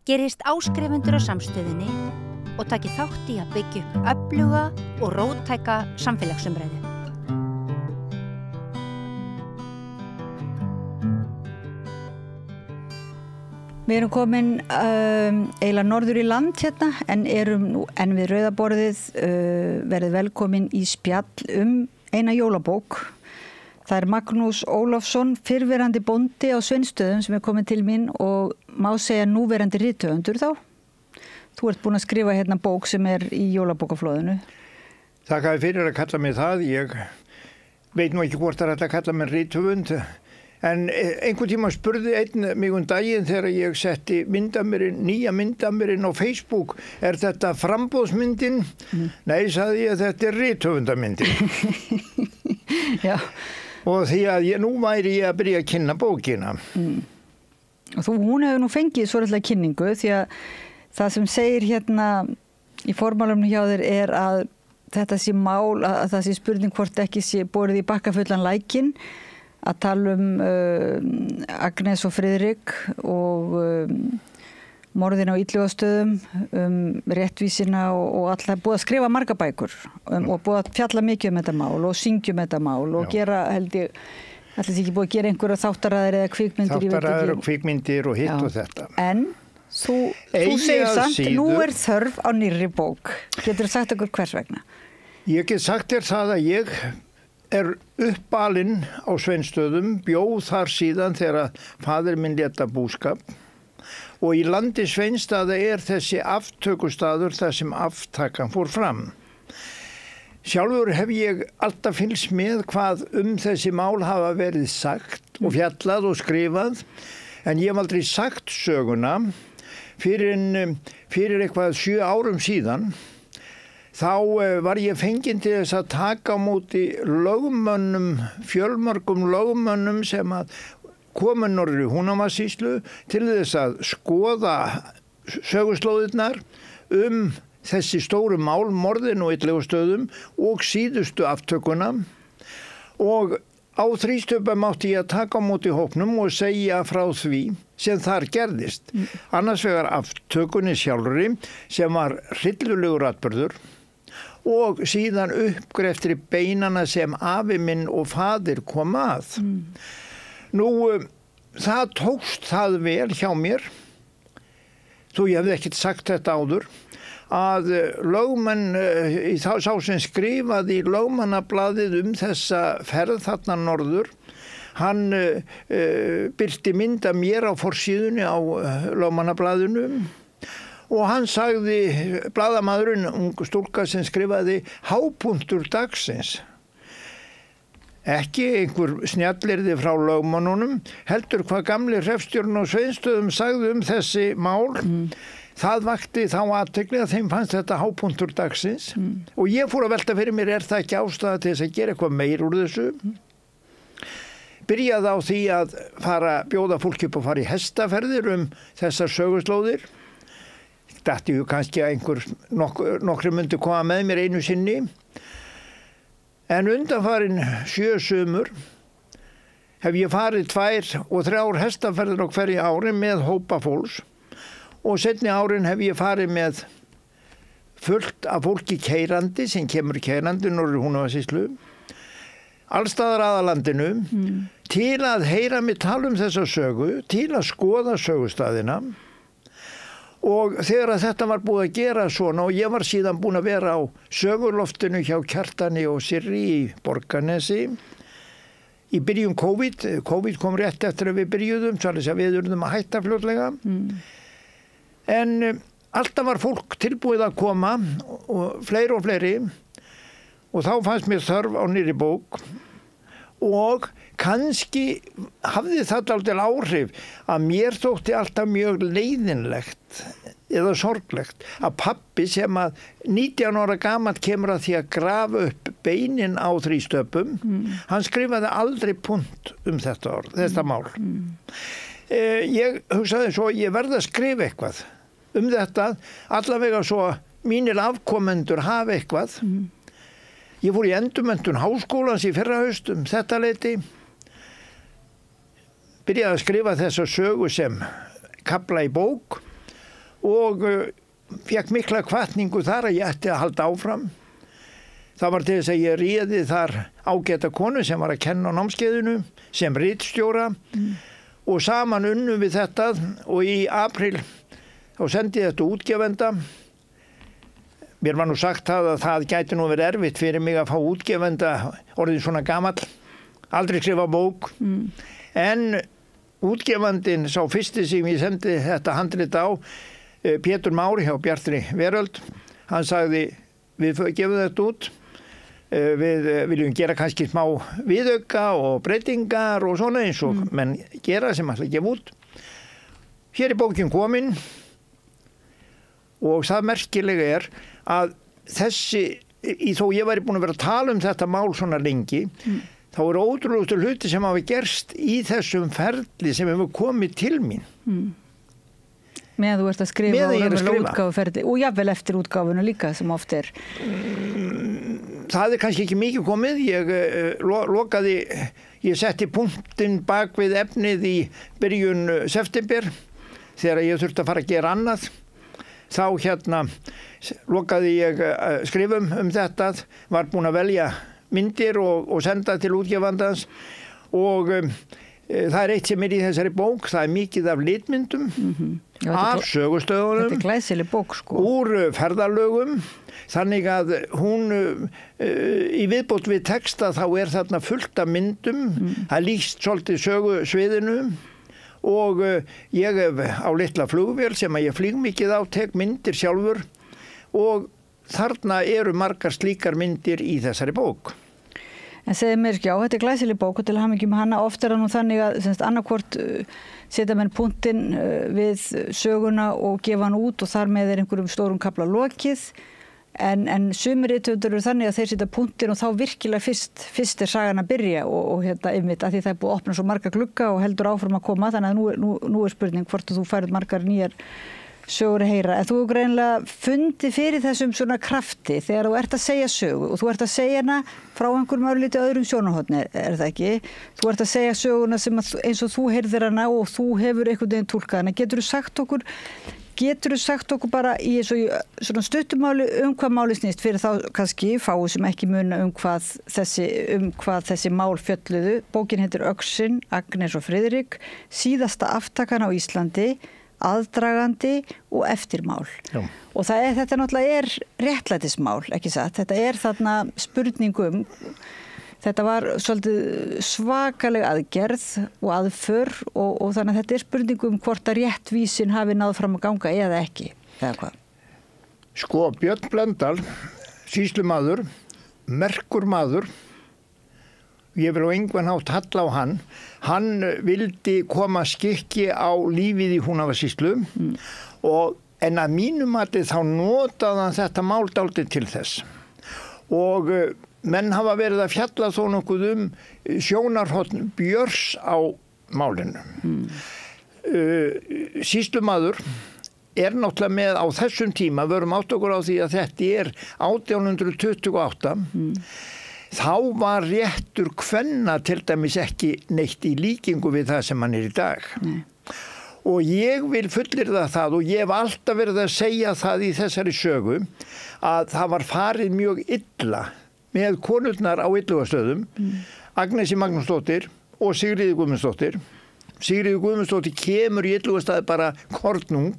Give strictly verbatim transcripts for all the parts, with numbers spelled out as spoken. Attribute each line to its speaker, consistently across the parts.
Speaker 1: gerist áskrifendur á samstöðinni og taki þátt í að byggja upp öfluga og róttæka samfélagsumræðu.
Speaker 2: Við erum komin um, eiginlega norður í land hérna, en erum nú enn við Rauðaborðið uh, verið velkomin í spjall um eina jólabók. Það er Magnús Ólafsson, fyrrverandi bóndi á Sveinsstöðum sem er komin til mín og má segja núverandi rithöfundur þá. Þú ert búin að skrifa hérna bók sem er í jólabókaflóðinu.
Speaker 3: Þakka fyrir að kalla mig það. Ég veit nú ekki hvort það er hægt að kalla mig rithöfund. En einhvern tíma spurði einn mig um daginn þegar ég setti myndamirinn, nýja myndamirinn á Facebook. Er þetta framboðsmyndin? Mm. Nei, sagði ég, þetta er rithöfundamyndin.
Speaker 2: Já.
Speaker 3: Og því að ég, nú væri ég að byrja að kynna bókina.
Speaker 2: Mm. Og þú, hún hefur nú fengið svolítið kynningu því að það sem segir hérna í formálumni hjá þér er að þetta sé mál, að það sé spurning hvort ekki sé borið í bakkafullan lækinn, að tala um uh, Agnes og Friðrik og um, morðin á Illugastöðum, um réttvísina og, og alltaf búið að skrifa marga bækur um, og búið að fjalla mikið um þetta mál og syngja um þetta mál og Já. gera, held ég, ætli ekki búið að gera einhverja þáttaraðir eða kvikmyndir.
Speaker 3: Þáttaraðir og kvikmyndir og hitt Já. og þetta.
Speaker 2: En þú, þú segir samt, síður, nú er þörf á nýrri bók. Getur þú sagt okkur hvers vegna?
Speaker 3: Ég get sagt þér það að ég er uppalinn á Sveinsstöðum, bjóð þar síðan þegar faðir minn léta búskap. Og í landi Sveinsstaða er þessi aftökustaður þar sem aftakan fór fram. Sjálfur hef ég alltaf fylgst með hvað um þessi mál hafa verið sagt og fjallað og skrifað, en ég hef aldrei sagt söguna fyrir, fyrir eitthvað sjö árum síðan. Þá var ég fenginn til þess að taka á móti lögmönnum, fjölmörgum lögmönnum sem að komu norður í Húnavatnssýslu til þess að skoða söguslóðirnar um þessi stóru mál, morðin og Illugastöðum og síðustu aftökuna. Og á þrístöpa mátti ég að taka á móti hópnum og segja frá því sem þar gerðist. Mm. Annars vegar aftökunni sjálfri sem var hryllilegur atburður og síðan uppgreftri beinana sem afi minn og faðir kom að. Mm. Nú, það tókst það vel hjá mér, þó ég hefði ekkert sagt þetta áður, að lögmenn, sá sem skrifaði í lögmannablaðið um þessa ferð þarna norður, hann uh, birti mynda mér á forsíðunni á lögmannablaðinu og hann sagði, blaðamaðurinn, ung stúlka sem skrifaði hápunktur dagsins. Ekki einhver snjallirði frá lögmannunum, heldur hvað gamli hreppstjórinn á Sveinsstöðum sagði um þessi mál. Mm. Það vakti þá athygli að þeim fannst þetta hápunktur dagsins. Mm. Og ég fór að velta fyrir mér, er það ekki ástæða til þess að gera eitthvað meir úr þessu? Mm. Byrjaði á því að fara, bjóða fólki upp og fara í hestaferðir um þessar söguslóðir. Dætti ju kannski að einhver nokk, nokkri myndi koma með mér einu sinni. En undanfarin sjö sumur hef ég farið tvær og þrjár hestaferðir á hverju ári með hópa fólks og seinni árin hef ég farið með fullt af fólki keyrandi sem kemur keyrandi norður í Húnavatnssýslu, allstaðar aðalandinu, mm. til að heyra mig tala um þessa sögu, til að skoða sögustaðina. Og þegar að þetta var búið að gera svona og ég var síðan búin að vera á söguloftinu hjá Kjartani og Sirri í Borgarnesi í byrjun COVID. COVID kom rétt eftir að við byrjuðum, svo að við urðum að hætta fljótlega. Mm. En um, alltaf var fólk tilbúið að koma og fleiri og fleiri og þá fannst mér þörf á nýrri bók og kannski hafði það aldrei áhrif að mér þótti alltaf mjög leiðinlegt eða sorglegt að pabbi sem að nítján ára gamall kemur að því að grafa upp beinin á þrístöpum, mm. hann skrifaði aldrei punkt um þetta orð, þetta mál. Mm. Eh, ég hugsaði svo, ég verði að skrifa eitthvað um þetta, allavega svo mínir afkomendur hafa eitthvað. Mm. Ég fór í endurmenntun háskólans í fyrra haust um þetta leyti. Byrjaði að skrifa þessa sögu sem kafla í bók og uh, fekk mikla hvatningu þar að ég ætti að halda áfram. Það var til þess að ég réði þar ágæta konu sem var að kenna á námskeiðinu sem ritstjóra mm. og saman unnum við þetta og í apríl þá sendi ég þetta útgefenda. Mér var nú sagt það að það gæti nú verið erfitt fyrir mig að fá útgefenda orðin svona gamall, aldrei skrifa bók. Mm. En útgefandinn sá fyrsti sem ég sendi þetta handrit á, Pétur Már hjá Bjartri Veröld, hann sagði við gefum þetta út, við viljum gera kannski smá viðauka og breytingar og svona eins og mm. menn gera sem ætla að gefa út. Hér er bókin komin og það merkilega er að þessi, í þó ég væri búin að vera að tala um þetta mál svona lengi, mm. þá eru ótrúlegustu hluti sem hafa gerst í þessum ferli sem hefur komið til mín. Mm.
Speaker 2: Meðan þú ert að skrifa og raunverulega útgáfuferli og jafnvel eftir útgáfuna líka sem oft er.
Speaker 3: Það er kannski ekki mikið komið. Ég lo, lokaði, ég setti punktinn bak við efnið í byrjun september þegar ég þurfti að fara að gera annað. Þá hérna lokaði ég skrifum um þetta, var búin að velja myndir og, og senda til útgefandans og um, það er eitt sem er í þessari bók, það er mikið af litmyndum, mm-hmm. Já, af sögustöðunum,
Speaker 2: þetta er glæsileg bók, sko.
Speaker 3: Úr ferðalögum, þannig að hún uh, í viðbót við texta þá er þarna fullt af myndum, mm. það líkst svolítið sögusviðinu og uh, ég hef á litla flugvél sem að ég flýg mikið á, tek myndir sjálfur og þarna eru margar slíkar myndir í þessari bók.
Speaker 2: En segði mér ekki á, þetta er glæsileg bók og til að hafa mikið með hana, oft er það nú þannig að semst, annarkvort uh, setja menn punktinn uh, við söguna og gefa hann út og þar með er einhverjum stórum kafla lokið, en, en sumir rithöfundar eru þannig að þeir setja punktinn og þá virkilega fyrst, fyrst er sagan að byrja og, og hérna einmitt að því það er búið að opna svo marga glugga og heldur áfram að koma, þannig að nú, nú, nú er spurning hvort þú færið margar nýjar sögur að heyra. En þú hefur greinlega fundið fyrir þessum svona krafti þegar þú ert að segja sögu og þú ert að segja hana frá einhverjum örlítið öðrum sjónarhorni, er það ekki? Þú ert að segja söguna sem að, eins og þú heyrðir hana og þú hefur einhvern veginn túlkað hana. Getur þú sagt okkur, getur þú sagt okkur bara í svona stuttumáli um hvað máli snýst fyrir þá kannski fáu sem ekki muna um hvað þessi, um hvað þessi mál fjölluðu. Bókin heitir Öxin, Agnes og Friðrik, síðasta aftakan á Íslandi, aðdragandi og eftirmál. Já. Og það er, þetta náttúrulega er réttlætismál, ekki satt? Þetta er þarna spurningum, þetta var svolítið svakaleg aðgerð og aðför og, og þannig að þetta er spurningum hvort að réttvísin hafi náð fram að ganga eða ekki, eða hvað?
Speaker 3: Sko, Björn Blöndal, sýslumaður, merkur maður, ég vil á einhvern hátt halla á hann. Hann vildi koma skikki á lífið í Húnavatnssýslu mm. og en að mínum mati þá notaði hann þetta mál dálítið til þess. Og uh, menn hafa verið að fjalla þó nokkuð um sjónarhorn Björns á málinu. Mm. Uh, sýslumaður er náttúrulega með á þessum tíma, við erum átt okkur á því að þetta er átján hundruð tuttugu og átta, mm. þá var réttur kvenna til dæmis ekki neitt í líkingu við það sem hann er í dag. Nei. Og ég vil fullyrða það og ég hef alltaf verið að segja það í þessari sögu að það var farið mjög illa með konurnar á Illugastöðum, mm. Agnesi Magnúsdóttir og Sigríður Guðmundsdóttir. Sigríður Guðmundsdóttir kemur í Illugastaði bara kornung.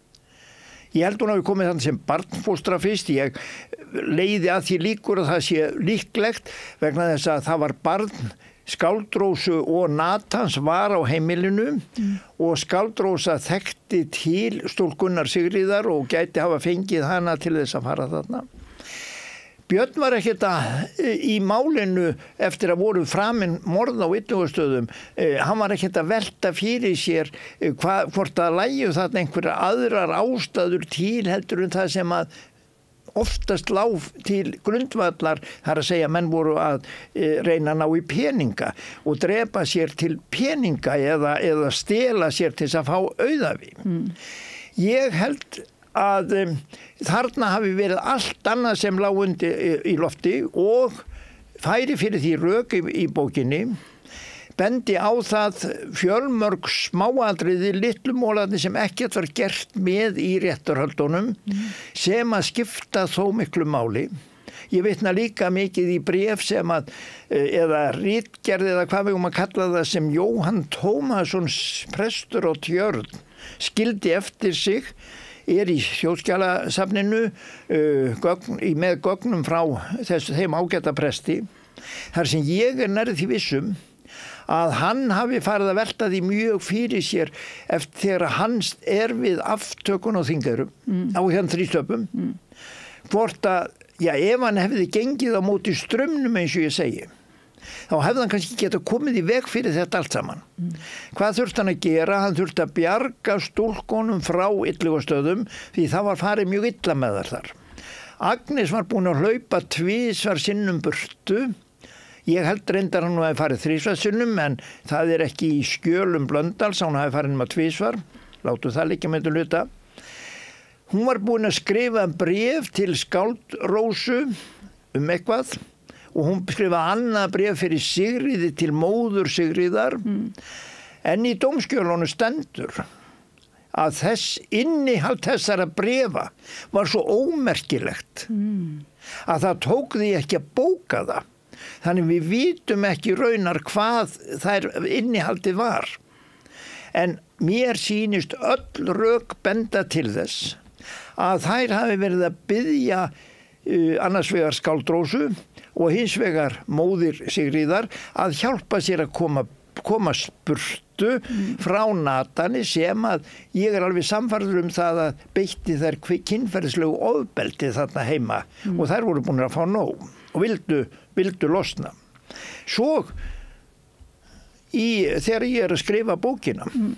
Speaker 3: Ég held hún hafi komið þannig sem barnfóstra fyrst. Ég leiði að því líkur að það sé líklegt vegna þess að það var barn Skáldrósu og Natans var á heimilinu mm. og Skáldrósa þekkti til stúlkunnar Sigríðar og gæti hafa fengið hana til þess að fara þarna. Björn var ekkert að í málinu eftir að voru framinn morð á Illugastöðum, eh, hann var ekkert að velta fyrir sér eh, hva, hvort að lægju þarna einhverja aðrar ástæður til heldur en það sem að oftast lág til grundvallar, þar að segja menn voru að e, reyna að ná í peninga og drepa sér til peninga eða, eða stela sér til þess að fá auðafi. Mm. Ég held að um, þarna hafi verið allt annað sem lág undir í, í lofti og færi fyrir því rök í, í bókinni. bendi á það fjölmörg smáatriði litlumólarnir sem ekkert var gert með í réttarhöldunum mm. sem að skipta þó miklu máli. Ég vitna líka mikið í bréf sem að, eða ritgerð eða hvað við um að kalla það sem Jóhann Tómasson, prestur á Tjörn, skildi eftir sig, er í Þjóðskjalasafninu uh, gögn, með gögnum frá þess, þeim ágæta presti. Þar sem ég er nærið því vissum að hann hafi farið að velta því mjög fyrir sér eftir þegar hann er við aftökun á Þingeyrum mm. á hérna þrístöpum mm. hvort að, já, ef hann hefði gengið á móti strömmnum eins og ég segi, þá hefði hann kannski getað komið í veg fyrir þetta allt saman. Mm. Hvað þurfti hann að gera? Hann þurfti að bjarga stúlkonum frá illugastöðum því það var farið mjög illa með þar þar. Agnes var búin að hlaupa tvisvar sinnum burtu. Ég held reyndar hann að hafi farið þrisvar sinnum, en það er ekki í skjölum Blöndals, hann hafi farið með tvisvar. Látum það líka með til hluta. Hún var búin að skrifa bréf til skáld Rósu um eitthvað og hún skrifaði annað bréf fyrir Sigríði til móður Sigríðar mm. en í dómskjölunum stendur að þess innihald þessara bréfa var svo ómerkilegt mm. að það tók því ekki að bóka það. Þannig við vitum ekki raunar hvað þær innihaldið var. En mér sýnist öll rök benda til þess að þær hafi verið að biðja uh, annars vegar skáld Rósu og hins vegar móðir Sigríðar að hjálpa sér að koma, koma spurtu mm. frá Natani sem að ég er alveg samfærður um það að beitti þær kynferðislegu ofbeldi þarna heima mm. og þær voru búin að fá nóg og vildu, vildu losna. Svo í, þegar ég er að skrifa bókina mm.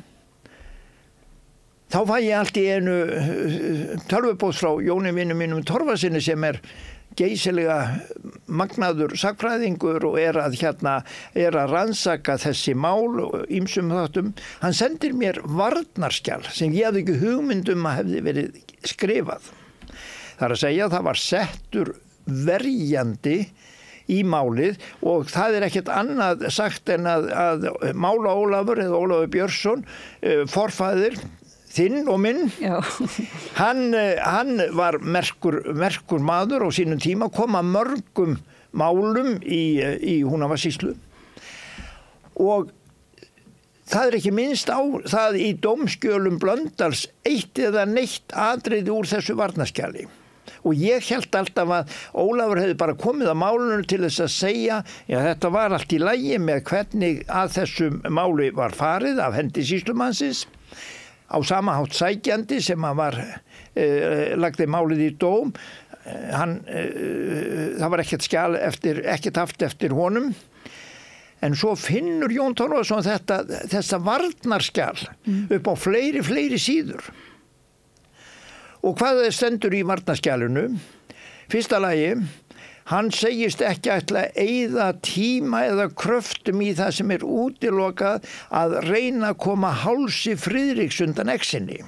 Speaker 3: þá fæ ég allt í einu tölvupóst frá Jóni vinum mínum Torfasyni sem er geysilega magnaður sagnfræðingur og er að hérna er að rannsaka þessi mál og ýmsum þáttum. Hann sendir mér varnarskjal sem ég hafði ekki hugmynd um að hefði verið skrifað. Það er að segja að það var settur verjandi í málið og það er ekkert annað sagt en að, að Mála Ólafur eða Ólafur Björnsson forfæðir þinn og minn hann, hann var merkur, merkur maður á sínum tíma, koma mörgum málum í, í Húnavatnssýslu og það er ekki minnst á það í dómskjölum Blöndals eitt eða neitt atriði úr þessu varnarskjali. Og ég held alltaf að Ólafur hefði bara komið að málunum til þess að segja já þetta var allt í lagi með hvernig að þessum máli var farið af hendi sýslumannsins á sama hátt sækjandi sem að var eh, lagði málið í dóm. Hann, eh, það var ekkert skjal eftir, ekkert haft eftir honum. En svo finnur Jón Torfason þetta, þessa varnarskjal mm. upp á fleiri, fleiri síður. Og hvað stendur í varnarskjalinu? Fyrsta lagi, hann segist ekki ætla að eyða tíma eða kröftum í það sem er útilokað að reyna að koma hálsi Friðriks undan exinni.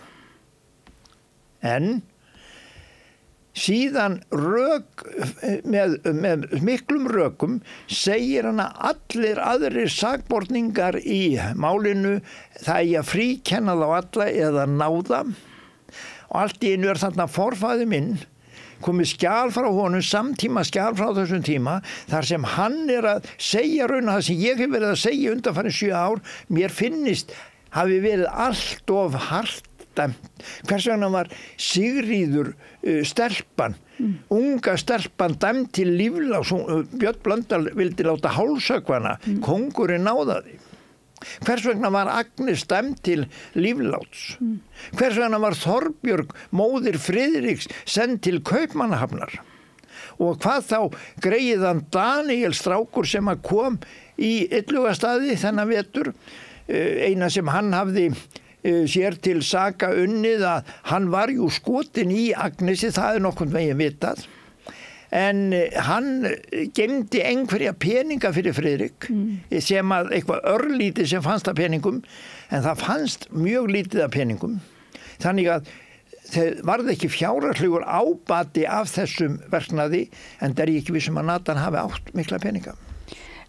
Speaker 3: En síðan rök, með, með miklum rökum segir hann að allir aðrir sakborningar í málinu það er að fríkenna þá alla eða náða. Og allt í einu er þarna forfæði minn komið skjal frá honum, samtíma skjal frá þessum tíma, þar sem hann er að segja raun og það sem ég hef verið að segja undanfarin sjö ár, mér finnist hafi verið allt of hart dæmt. Hvers vegna var Sigríður uh, stelpan, mm. unga stelpan dæmt til lífláts, Björn Blöndal vildi láta hálshöggvana, mm. kóngurinn náðaði. Hvers vegna var Agnes dæmd til lífláts? Mm. Hvers vegna var Þorbjörg, móðir Friðriks, send til Kaupmannahafnar? Og hvað þá greiðan Daniel strákur sem að kom í Illugastaði þennan vetur, eina sem hann hafði sér til saka unnið að hann var jú skotin í Agnesi, það er nokkurn veginn vitað. En hann gemdi einhverja peninga fyrir Friðrik mm. sem að eitthvað örlítið sem fannst af peningum, en það fannst mjög lítið af peningum. Þannig að það varði ekki fjárhagslegur ábati af þessum verknaði, en það er ekki vissum að Natan hafi átt mikla peninga.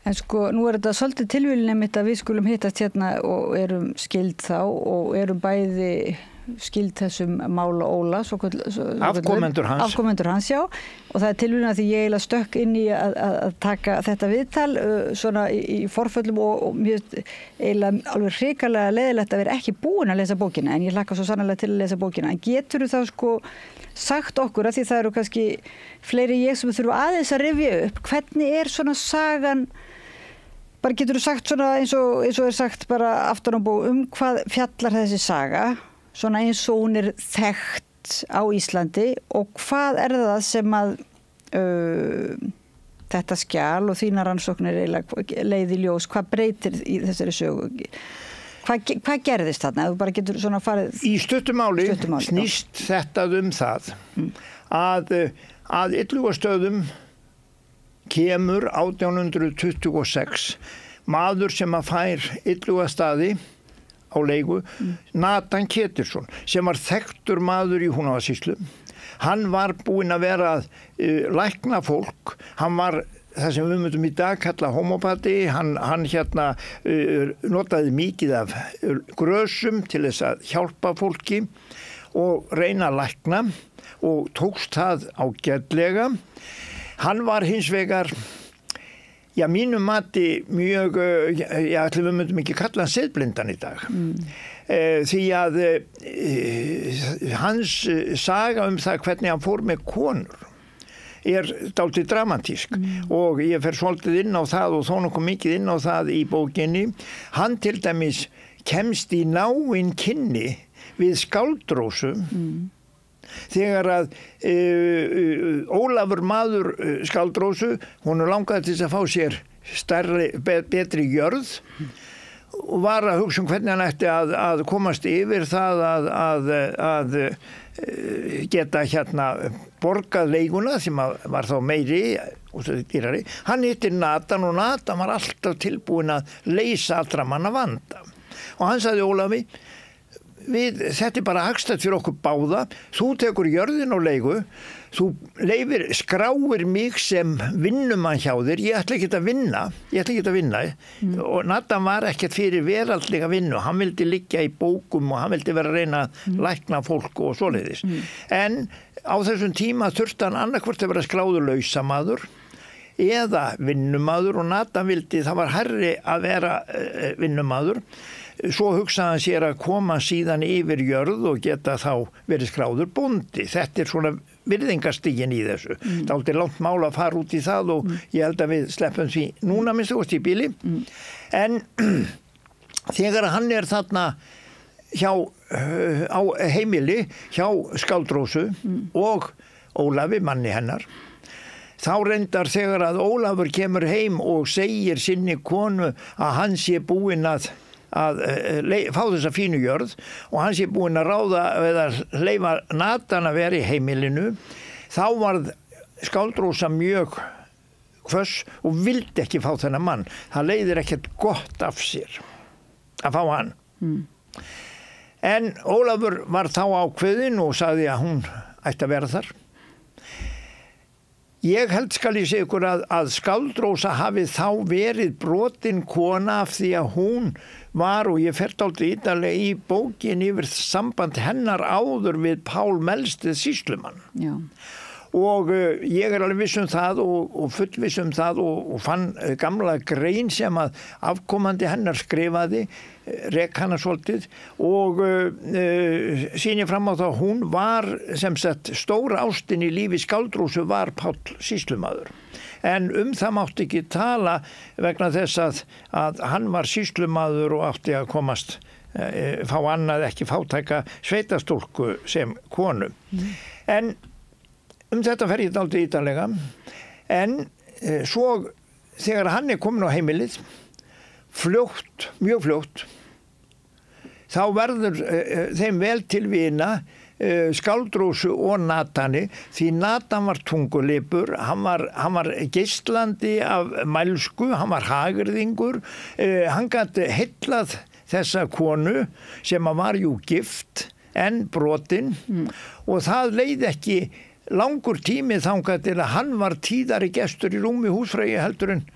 Speaker 2: En sko, nú er þetta svolítið tilvílun einmitt að við skulum hittast hérna og erum skild þá og erum bæði skild þessum Mála Óla svo, svo,
Speaker 3: afkomendur hans
Speaker 2: afkomendur hans, já, og það er tilvílun að því ég eiginlega stökk inn í að, að, að taka þetta viðtal uh, svona í, í forföllum og, og mér eiginlega alveg hrikalega leiðilegt að vera ekki búin að lesa bókina en ég hlakka svo sannarlega til að lesa bókina en getur þú þá sko sagt okkur að því það eru kannski fleiri ég sem þurfa aðeins að rifja upp hvernig er svona sagan bara getur þú sagt svona eins og, eins og er sagt bara aftan á bók um hvað fjallar þessi saga svona eins og hún er þekkt á Íslandi og hvað er það sem að uh, þetta skjal og þínar rannsóknir leiði ljós, hvað breytir í þessari sögu? Hvað, hvað gerðist þarna? Þú bara getur svona farið...
Speaker 3: Í stuttumáli
Speaker 2: stuttumáli
Speaker 3: snýst þetta um það mm. að, að Illugastöðum kemur átján hundruð tuttugu og sex maður sem að fær Illugastaði á leigu, mm. Nathan Ketilsson sem var þekktur maður í Húnavatnssýslu. Hann var búinn að vera að uh, lækna fólk, hann var það sem við myndum í dag kalla homopati, hann, hann hérna uh, notaði mikið af grösum til þess að hjálpa fólki og reyna að lækna og tókst það ágætlega. Hann var hins vegar Já, mínum mati mjög, já, ætlum við myndum ekki kalla hann siðblindan í dag. Mm. Eh, því að eh, hans saga um það hvernig hann fór með konur er dálítið dramatísk mm. og ég fer svolítið inn á það og þó nokkuð mikið inn á það í bókinni. Hann til dæmis kemst í náin kynni við Skáldrósu mm. þegar að uh, Ólafur maður uh, Skáldrósu, hún langaði til að fá sér stærri, be, betri jörð og var að hugsa um hvernig hann ætti að, að komast yfir það að, að, að uh, geta hérna borgað leiguna sem var þá meiri og dýrari. Hann hittir Nathan og Nathan var alltaf tilbúin að leysa allra manna vanda og hann sagði Ólafi Við, þetta er bara hagstætt fyrir okkur báða, þú tekur jörðin á leigu, þú leifir, skráir mig sem vinnumann hjá þér, ég ætla ekki að vinna, ég ætla ekki að vinna mm. og Nathan var ekkert fyrir veraldlega vinnu, hann vildi liggja í bókum og hann vildi vera að reyna að mm. lækna fólk og svoleiðis. Mm. En á þessum tíma þurfti hann annarkvort að vera skráður lausamaður eða vinnumaður og Nathan vildi, það var hærri að vera uh, vinnumaður. Svo hugsaði hann sér að koma síðan yfir jörð og geta þá verið skráður bóndi. Þetta er svona virðingastigin í þessu. Mm. Það er aldrei langt mál að fara út í það og mm. ég held að við sleppum því núna minnst þú veist í bíli. Mm. En þegar hann er þarna hjá, uh, á heimili hjá Skáldrósu mm. og Ólafi, manni hennar, þá reyndar þegar að Ólafur kemur heim og segir sinni konu að hann sé búinn að að fá þessa fínu jörð og hann sé búinn að ráða eða hleyfa Nathan að vera í heimilinu, þá varð Skáldrósa mjög hvöss og vildi ekki fá þennan mann. Það leiðir ekkert gott af sér að fá hann. Mm. En Ólafur var þá ákveðinn og sagði að hún ætti að vera þar. Ég held skal ég segja ykkur að, að Skáldrósa hafi þá verið brotin kona af því að hún var, og ég fer dálítið ítarlega í bókin yfir samband hennar áður við Pál Melstið sýslumann. Já. Og uh, ég er alveg viss um það og, og fullviss um það og, og fann uh, gamla grein sem að afkomandi hennar skrifaði, uh, rek hana svolítið og uh, uh, sýni fram á það hún var sem sagt stóra ástin í lífi Skáldrósu var Páll sýslumaður. En um það mátti ekki tala vegna þess að, að hann var sýslumaður og átti að komast, uh, fá annað ekki fátæka sveitastúlku sem konu. Mm. En um þetta fer ég dálítið ítarlega, en e, svo þegar hann er komin á heimilið, fljótt, mjög fljótt, þá verður e, þeim vel til vina e, Skáldrósu og Nathani, því Nathan var tungulipur, hann var, hann var geislandi af mælsku, hann var hagyrðingur, e, hann gat heillað þessa konu sem var jú gift en brotin mm. og það leið ekki langur tími þangað til að hann var tíðari gestur í rúmi húsfreyju heldur en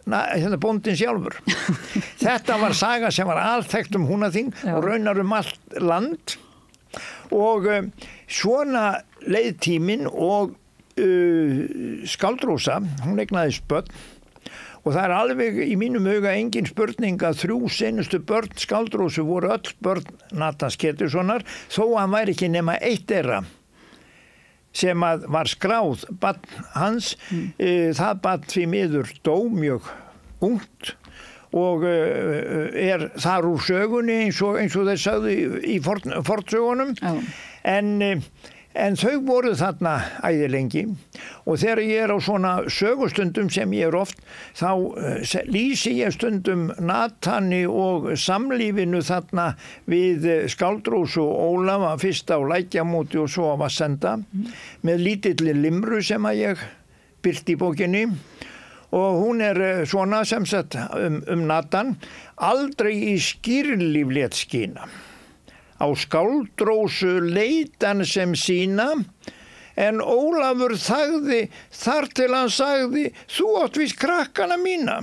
Speaker 3: hérna bóndin sjálfur. Þetta var saga sem var alþekkt um Húnaþing Já. Og raunar um allt land og um, svona leið tíminn og uh, Skáldsrósa, hún eignaðist börn og það er alveg í mínum huga engin spurning að þrjú seinustu börn Skáldsrósu voru öll börn Natans Ketilssonar þó að hann væri ekki nema eitt þeirra sem að var skráð barn hans, mm. uh, það barn því miður dó mjög ungt og uh, er þar úr sögunni eins og, eins og þeir sagði í fort, fortsögunum oh. en, en þau voru þarna æði lengi og þegar ég er á svona sögustundum sem ég er oft þá uh, lýsi ég stundum Natani og samlífinu þarna við Skáldsrósu og Ólafa fyrst á Lækjamóti og svo á Vassenda mm. með lítilli limru sem að ég birti í bókinni og hún er svona sem sagt um, um Natan aldrei í skýrlíf lét skína á Skáldsrósu leitan sem sína en Ólafur þagði þar til hann sagði þú átt víst krakkana mína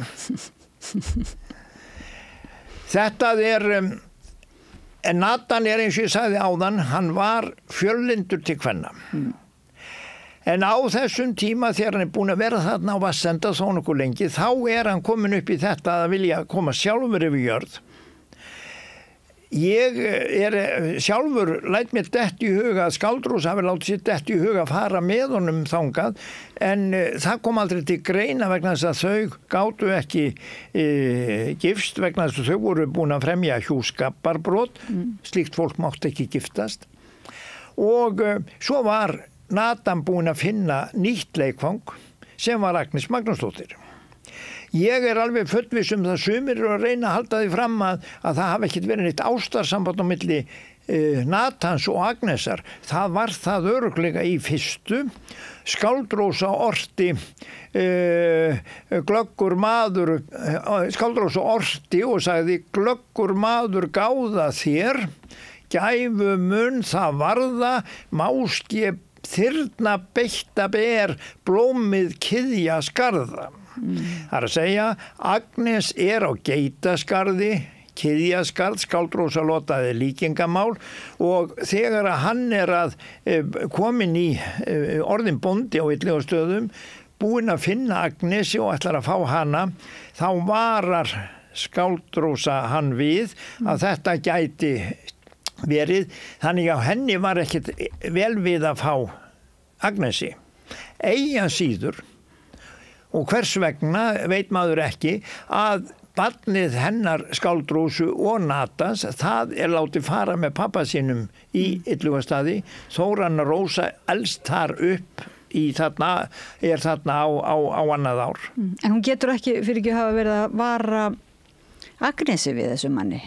Speaker 3: þetta er um, en Natan er eins og ég sagði áðan hann var fjöllindur til kvenna mm. En á þessum tíma þegar hann er búin að vera þarna á Vassenda þó nokkuð lengi, þá er hann komin upp í þetta að vilja koma sjálfur yfir jörð. Ég er sjálfur læt mér dett í huga að Skáldsrósa hafi látið sér dett í huga að fara með honum þangað, en það kom aldrei til greina vegna þess að þau gátu ekki e, gifst vegna þess að þau voru búin að fremja hjúskaparbrot, mm. slíkt fólk mátti ekki giftast. Og e, svo var Natan búin að finna nýtt leikfang sem var Agnes Magnúsdóttir. Ég er alveg fullviss um það sumir eru að reyna að halda því fram að, að það hafi ekkert verið neitt ástarsamband á milli uh, Natans og Agnesar. Það var það örugglega í fyrstu. Skáldsrósa orti uh, glöggur maður uh, Skáldsrósa orti og sagði glöggur maður gáða þér gæfu mun það varða máskip þyrna beitta ber blómið kiðja skarða. Mm. Það er að segja, Agnes er á geitaskarði, kiðjaskarð, Skáldsrósa lotaði líkingamál og þegar að hann er að e, komin í e, orðin bóndi á Illugastöðum, búin að finna Agnesi og ætlar að fá hana, þá varar Skáldsrósa hann við að mm. þetta gæti verið, þannig að henni var ekkert vel við að fá Agnesi. Eyja síður, og hvers vegna veit maður ekki, að barnið hennar Skáldsrósu og Natans, það er látið fara með pappa sínum í Illugastaði, Þóranna Rósa elst þar upp í þarna, er þarna á, á, á annað ár.
Speaker 2: En hún getur ekki fyrir ekki hafa verið að vara Agnesi við þessu manni?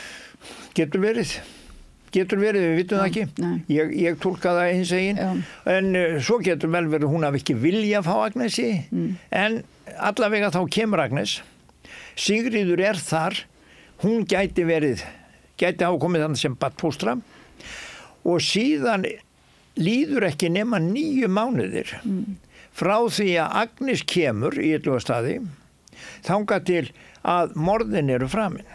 Speaker 3: Getur verið. Getur verið, við vitum það ekki. Ég, ég tólka það eins egin. En uh, svo getur vel verið hún hafi ekki vilja að fá Agnesi. Mm. En allavega þá kemur Agnes. Sigríður er þar. Hún gæti verið, gæti hafa komið þannig sem barnfóstra. Og síðan líður ekki nema níu mánuðir. Mm. Frá því að Agnes kemur í Illugastaði, þangað til að morðin eru framin.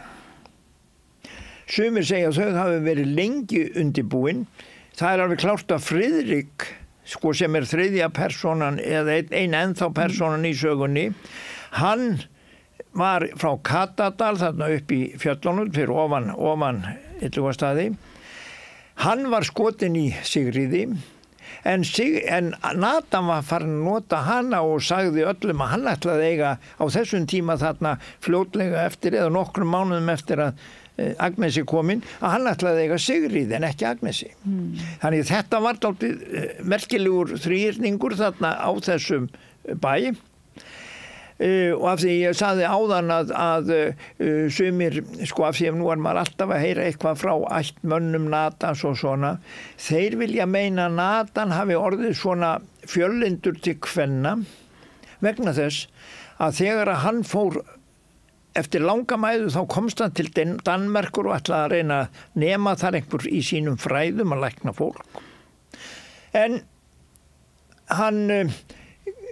Speaker 3: Sumir segja að þau hafi verið lengi undirbúin. Það er alveg klárt að Friðrik, sko sem er þriðja personan eða ein, ein ennþá personan í sögunni, hann var frá Katadal þarna upp í fjöllunum fyrir ofan, ofan Illugastaði. Hann var skotin í Sigríði, en, Sig, en Natan var farin að nota hana og sagði öllum að hann ætlaði eiga á þessum tíma þarna fljótlega eftir eða nokkrum mánuðum eftir að Agnesi kominn, að hann ætlaði eiga Sigríði en ekki Agnesi. Mm. Þannig þetta var dálítið merkilegur þrýrningur þarna á þessum bæ. Uh, og af því ég saði áðan að, að uh, sumir, sko af því að nú er maður alltaf að heyra eitthvað frá ættmönnum Natans og svona, þeir vilja meina að Natan hafi orðið svona fjöllindur til kvenna vegna þess að þegar að hann fór eftir langa mæðu þá komst hann til Danmerkur og ætlaði að reyna að nema þar einhver í sínum fræðum að lækna fólk. En hann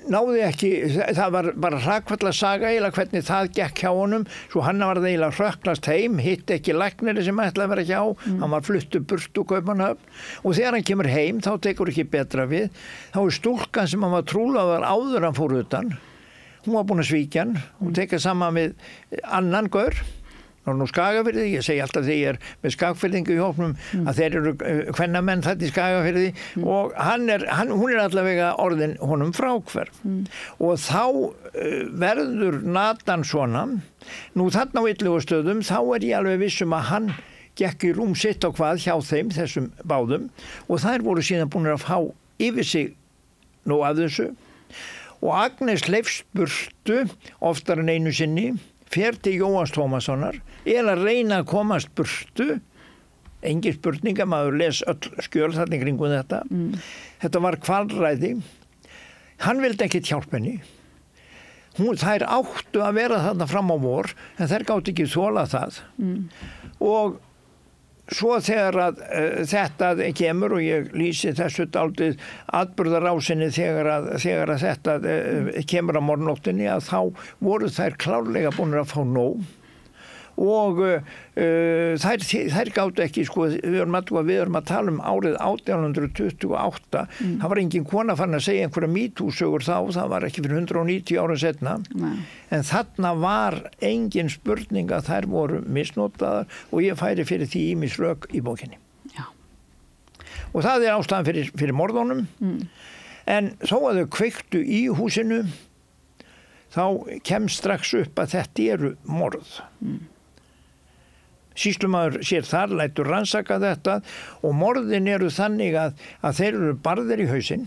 Speaker 3: náði ekki, það var bara hrakfalla saga eiginlega hvernig það gekk hjá honum, svo hann var það eiginlega hrökklast heim, hitt ekki lækniri sem ætlaði að vera hjá, mm. hann var fluttu burt úr Kaupmannahöfn og þegar hann kemur heim þá tekur ekki betra við, þá er stúlkan sem hann var trúlaður áður hann fór utan, hún var búin að svíkja hann og tekið saman við annan gaur, og nú Skagafirði, ég segi alltaf þegar ég er með Skagfirðingu í hópnum mm. að þeir eru kvennamenn þetta í Skagafirði mm. og hann er, hann, hún er allavega orðin honum fráhverf mm. og þá uh, verður Natan svona, nú þarna á illugu stöðum, þá er ég alveg vissum að hann gekk í rúm sitt á hvað hjá þeim, þessum báðum og þær voru síðan búin að fá yfir sig nú af þessu og Agnes leifst burtu oftar en einu sinni, fer til Jóhanns Tómassonar, er að reyna að komast burtu, engin spurninga, maður les öll skjöl þarna í kringum þetta. Mm. Þetta var kvalræði, hann vildi ekkert hjálpa henni. Hún, þær áttu að vera þarna fram á vor, en þær gátt ekki þola það. Mm. Og svo þegar að uh, þetta kemur og ég lýsi þessu dálítið atburðarásinni þegar að, þegar að þetta uh, kemur á morgnóttinni að þá voru þær klárlega búin að fá nóg og uh, þær, þær gátu ekki, sko, við erum að, við erum að tala um árið átján tuttugu og átta, mm. það var engin kona farin að segja einhverja MeToo-sögur þá, það var ekki fyrir hundrað og níutíu ára setna, Nei. En þarna var engin spurning að þær voru misnotaðar og ég færi fyrir því ýmis rök í bókinni. Já. Og það er ástæðan fyrir, fyrir morðunum, mm. en þó að þau kveiktu í húsinu, þá kemst strax upp að þetta eru morð. Mm. Sýslumaður sér þar, lætur rannsaka þetta og morðin eru þannig að, að þeir eru barðir í hausinn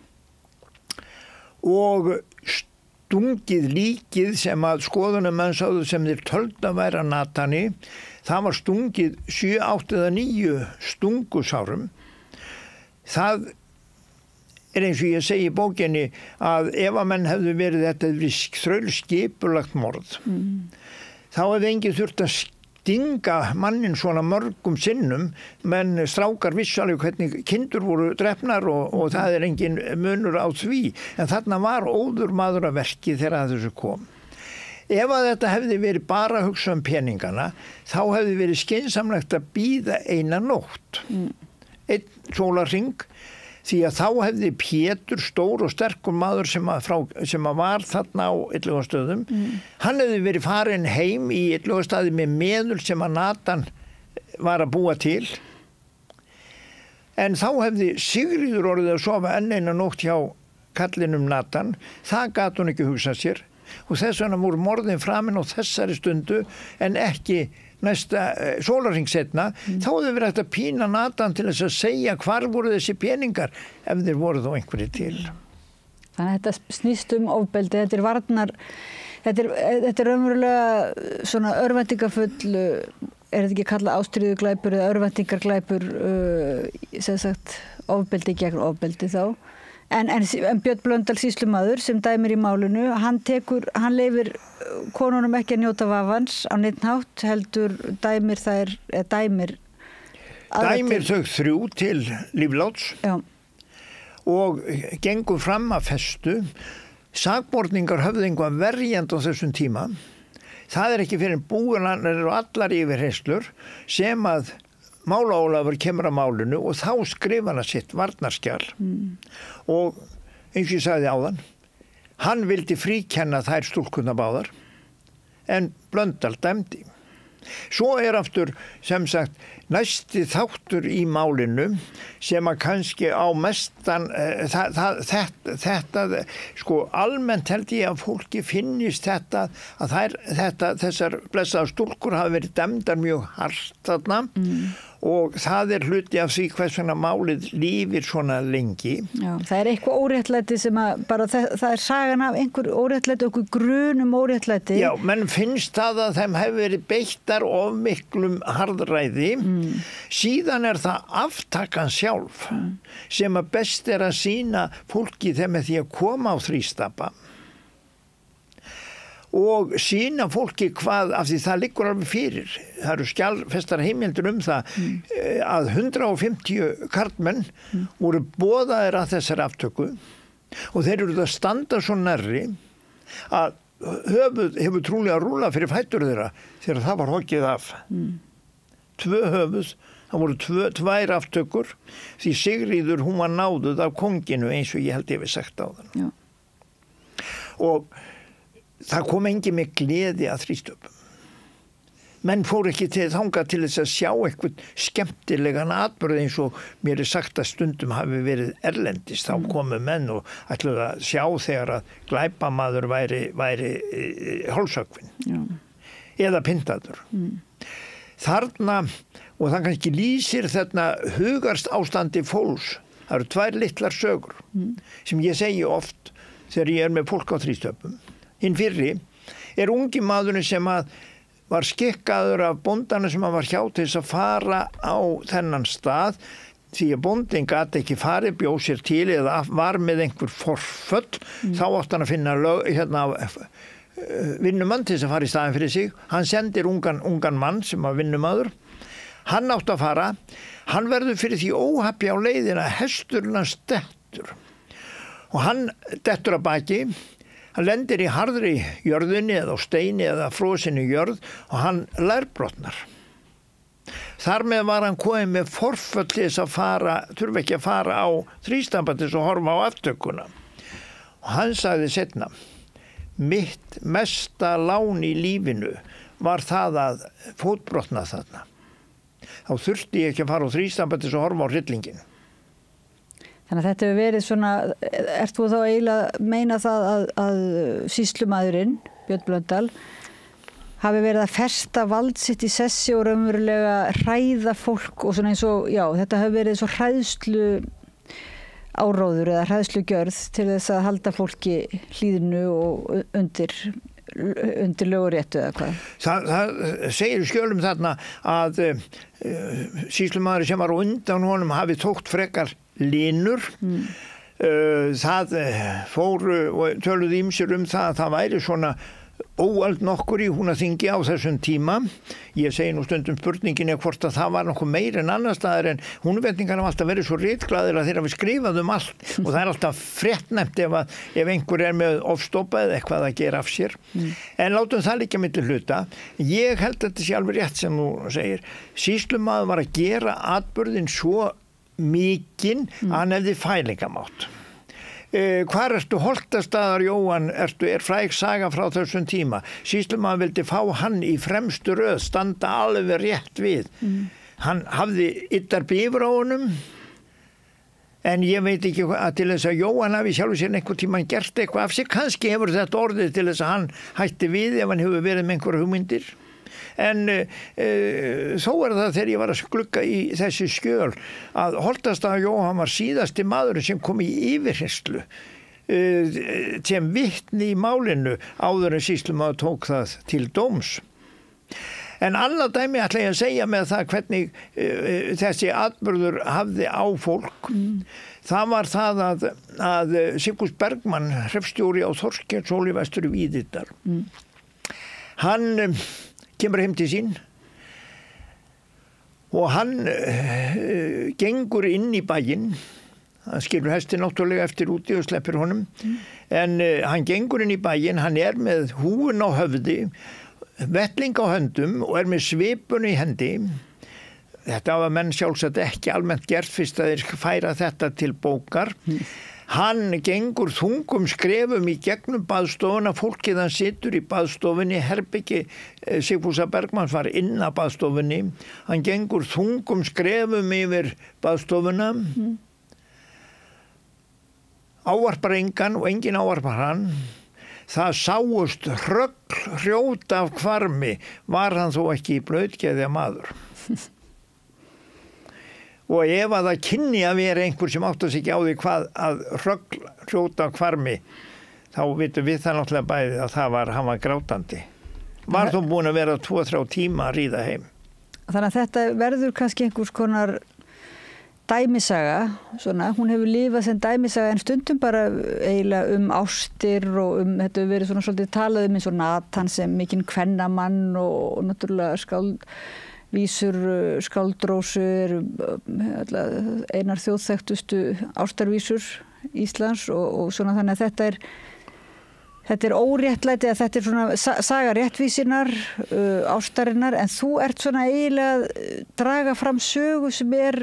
Speaker 3: og stungið líkið sem að skoðunarmenn sáðu sem þeir töldu að væra Natani, það var stungið sjö, átta eða níu stungusárum. Það er eins og ég segi í bókinni að ef að menn hefðu verið þetta þrölskipulagt morð, mm. þá hefði enginn þurft að stinga mannin svona mörgum sinnum, menn strákar vissalega hvernig kindur voru drefnar og, og það er engin munur á því, en þarna var óður maður að verki þegar að þessu kom. Ef að þetta hefði verið bara að hugsa um peningana, þá hefði verið skynsamlegt að bíða eina nótt, mm. einn sólarhring, því að þá hefði Pétur, stór og sterkur maður sem að, frá, sem að var þarna á Illugastöðum, mm. hann hefði verið farin heim í Illugastaði með meðul sem að Natan var að búa til. En þá hefði Sigríður orðið að sofa enn eina nótt hjá kallinum Natan, það gat hún ekki hugsað sér og þess vegna voru morðin framin á þessari stundu en ekki næsta uh, sólarhring setna, mm. þá hefði verið að pína Natan til þess að segja hvar voru þessi peningar ef þeir voru þó einhverju til.
Speaker 2: Þannig að þetta snýst um ofbeldi, þetta er varnar, þetta er, þetta er raunverulega svona örvæntingafull, er þetta ekki kallað ástríðuglæpur eða örvæntingarglæpur, uh, sem sagt ofbeldi gegn ofbeldi þá. En, en, en Björn Blöndal sýslumaður sem dæmir í málinu, hann tekur, hann leifir konunum ekki að njóta vafans á neitt hátt, heldur dæmir þær, eða dæmir
Speaker 3: Dæmir þau þrjú til lífláts. Já. Og gengur fram að festu. Sakborningar höfðu einhvað verjand á þessum tíma. Það er ekki fyrir búinan eru allar yfirheyslur sem að Mála Ólafur kemur að málinu og þá skrifa hann sitt varnarskjal mm. og eins og ég sagði áðan, hann vildi fríkenna þær stúlkunna báðar en Blöndal dæmdi. Svo er aftur sem sagt næsti þáttur í málinu sem að kannski á mestan uh, það, það, þetta, þetta sko almennt held ég að fólki finnist þetta að þær, þetta, þessar blessaðar stúlkur hafa verið dæmdar mjög hart þarna mm. og það er hluti af því hvers vegna málið lífir svona lengi.
Speaker 2: Já, það er eitthvað óréttlæti sem að bara það, það er sagan af einhver óréttlæti, einhver grunum óréttlæti.
Speaker 3: Já, menn finnst það að þeim hefur verið beittar of miklum harðræði. Mm. Síðan er það aftakan sjálf mm. sem að best er að sýna fólki þeim með því að koma á þrístapa. Og sína fólki hvað, af því það liggur alveg fyrir, það eru skjalfestar heimildir um það, mm. að hundrað og fimmtíu karlmenn mm. voru boðaðir að þessari aftöku Og þeir eru að standa svo nærri að höfuð hefur trúlega rúlað fyrir fætur þeirra þegar það var hoggið af. Mm. Tvö höfuð, það voru tvö, tvær aftökur því Sigríður hún var náðuð af konginu eins og ég held ég við sagt á þann.
Speaker 2: Já.
Speaker 3: Og það kom engin með gleði að þrístöpum. Menn fór ekki til þangað til þess að sjá eitthvað skemmtilegan atburð eins og mér er sagt að stundum hafi verið erlendis. Þá komu menn og ætluðu að sjá þegar að glæpamaður væri, væri e, hálshöggvinn. Já. Eða pyntaður. Mm. Þarna, og það kannski lýsir þarna hugarst ástandi fólks. Það eru tvær litlar sögur mm. sem ég segi oft þegar ég er með fólk á þrístöpum. Hinn fyrri er ungi maðurinn sem að var skikkaður af bóndanum sem hann var hjá til þess að fara á þennan stað því að bóndin gat ekki farið, bjóð sér til eða var með einhver forföll, mm. þá átti hann að finna lög, hérna, vinnumann til þess að fara í staðin fyrir sig. Hann sendir ungan, ungan mann sem var vinnumadur. Hann átti að fara. Hann verður fyrir því óhappi á leiðina hesturinn hans dettur. Og hann dettur að baki. Hann lendir í harðri jörðinni eða á steini eða frosinni jörð og hann lærbrotnar. Þar með var hann komið með forföll til þess að fara, þurfa ekki að fara á þrístamba til þess að horfa á aftökuna. Og hann sagði seinna, mitt mesta lán í lífinu var það að fótbrotna þarna. Þá þurfti ég ekki að fara á þrístamba til þess að horfa á hryllingin.
Speaker 2: Þannig að þetta hefur verið svona, ert þú þá eiginlega að meina það að, að sýslumaðurinn, Björn Blöndal, hafi verið að festa vald sitt í sessi og raunverulega hræða fólk og svona eins og, já, þetta hefur verið svo hræðslu áróður eða hræðslugjörð til þess að halda fólki hlýðinu og undir, undir lög og réttu eða hvað?
Speaker 3: Það, það segir skjölum þarna að uh, sýslumaður sem var undan honum hafi tókt frekar línur. Mm. Uh, það fóru og töluðu ýmsir um það að það væri svona óöld nokkur í Húnaþingi á þessum tíma. Ég segi nú stundum spurningin er hvort að það var nokkuð meir en annar staðar en Húnvetningar hafa alltaf verið svo ritglaðir að þeir hafi skrifað um allt og það er alltaf fréttnefnt ef, að, ef einhver er með ofstoppa eða eitthvað að gera af sér. Mm. En látum það líka milli hluta. Ég held að þetta sé alveg rétt sem þú segir. Sýslumaður var að gera atburðin svo mikinn mm. að hann hefði fælingamátt. Uh, hvar ertu Holtastaðar Jóhann, ertu, er fræg saga frá þessum tíma. Sýslumaður vildi fá hann í fremstu röð, standa alveg rétt við. Mm. Hann hafði yttar bífur á honum, en ég veit ekki að til þess að Jóhann hafi sjálfur sér einhver tíma gert eitthvað af sig. Kannski hefur þetta orðið til þess að hann hætti við ef hann hefur verið með einhverja hugmyndir. En uh, uh, þó er það þegar ég var að glugga í þessi skjöl að Holtastaðar Jóhann var síðasti maðurinn sem kom í yfirheyrslu uh, sem vitni í málinu áður en sýslumaður tók það til dóms. En annað dæmi ætla ég að segja með það hvernig uh, þessi atburður hafði á fólk. Mm. Það var það að, að Sigfús Bergmann, hreppstjóri á Þorskelsóli vestur í Víðidal. Mm. Hann um, kemur heim til sín og hann uh, gengur inn í bæinn. Hann skilur hesti náttúrulega eftir úti og sleppir honum. Mm. En uh, hann gengur inn í bæinn, hann er með húun á höfði, vettling á höndum og er með svipun í hendi. Þetta var menn sjálfsagt ekki almennt gert fyrst að þeir færa þetta til bókar. Mm. Hann gengur þungum skrefum í gegnum baðstofuna, fólkið hann situr í baðstofunni, herbyggi Sigfúsar Bergmanns var inn að baðstofunni, hann gengur þungum skrefum yfir baðstofuna, mm. ávarpar engan og engin ávarpar hann, það sáust hrögl hrjóta af hvarmi, var hann þó ekki í blautkæðja maður. Og ef að það kynni að vera einhver sem átt að sig ekki á því hvað að hrögl hrjóta hvarmi, þá vitum við það náttúrulega bæði að það var, hann var grátandi. Var þó búin að vera tvo þrjá tíma að ríða heim.
Speaker 2: Þannig að þetta verður kannski einhvers konar dæmisaga, svona, hún hefur lifað sem dæmisaga en stundum bara eiginlega um ástir og um, þetta hefur verið svona svolítið talað um eins og Nathan sem mikinn kvennamann og, og náttúrulega skáld vísur, skáldrósur, einar þjóðþekktustu ástarvísur Íslands og, og svona þannig að þetta er þetta er óréttlæti að þetta er svona saga réttvísinar, uh, ástarinnar en þú ert svona eiginlega að draga fram sögu sem er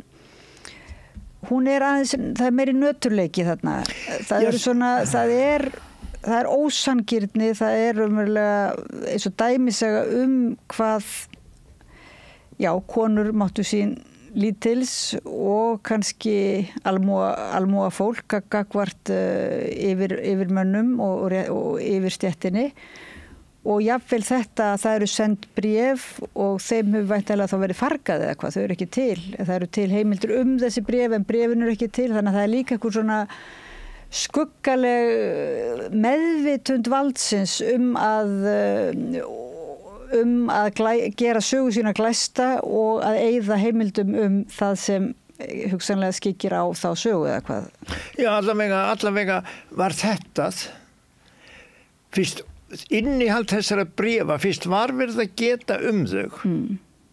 Speaker 2: hún er aðeins, það er meiri nöturleiki þarna. Það yes. eru svona, það er, það er ósangirni, það er umverulega eins og dæmisaga um hvað, já, konur máttu sín lítils og kannski almúa, almúa fólk að gagvart uh, yfir, yfir mönnum og, og, og yfir stjettinni. Og jafnvel þetta að það eru send bréf og þeim hefur væntanlega þá verið fargað eða hvað, þau eru ekki til. Það eru til heimildir um þessi bréf en bréfin eru ekki til, þannig að það er líka eitthvað svona skuggaleg meðvitund valdsins um að, um að glæ, gera sögu sína glæsta og að eyða heimildum um það sem hugsanlega skikir á þá sögu eða hvað.
Speaker 3: Já, allavega, allavega var þetta fyrst innihald þessara bréfa fyrst var verið að geta um þau mm.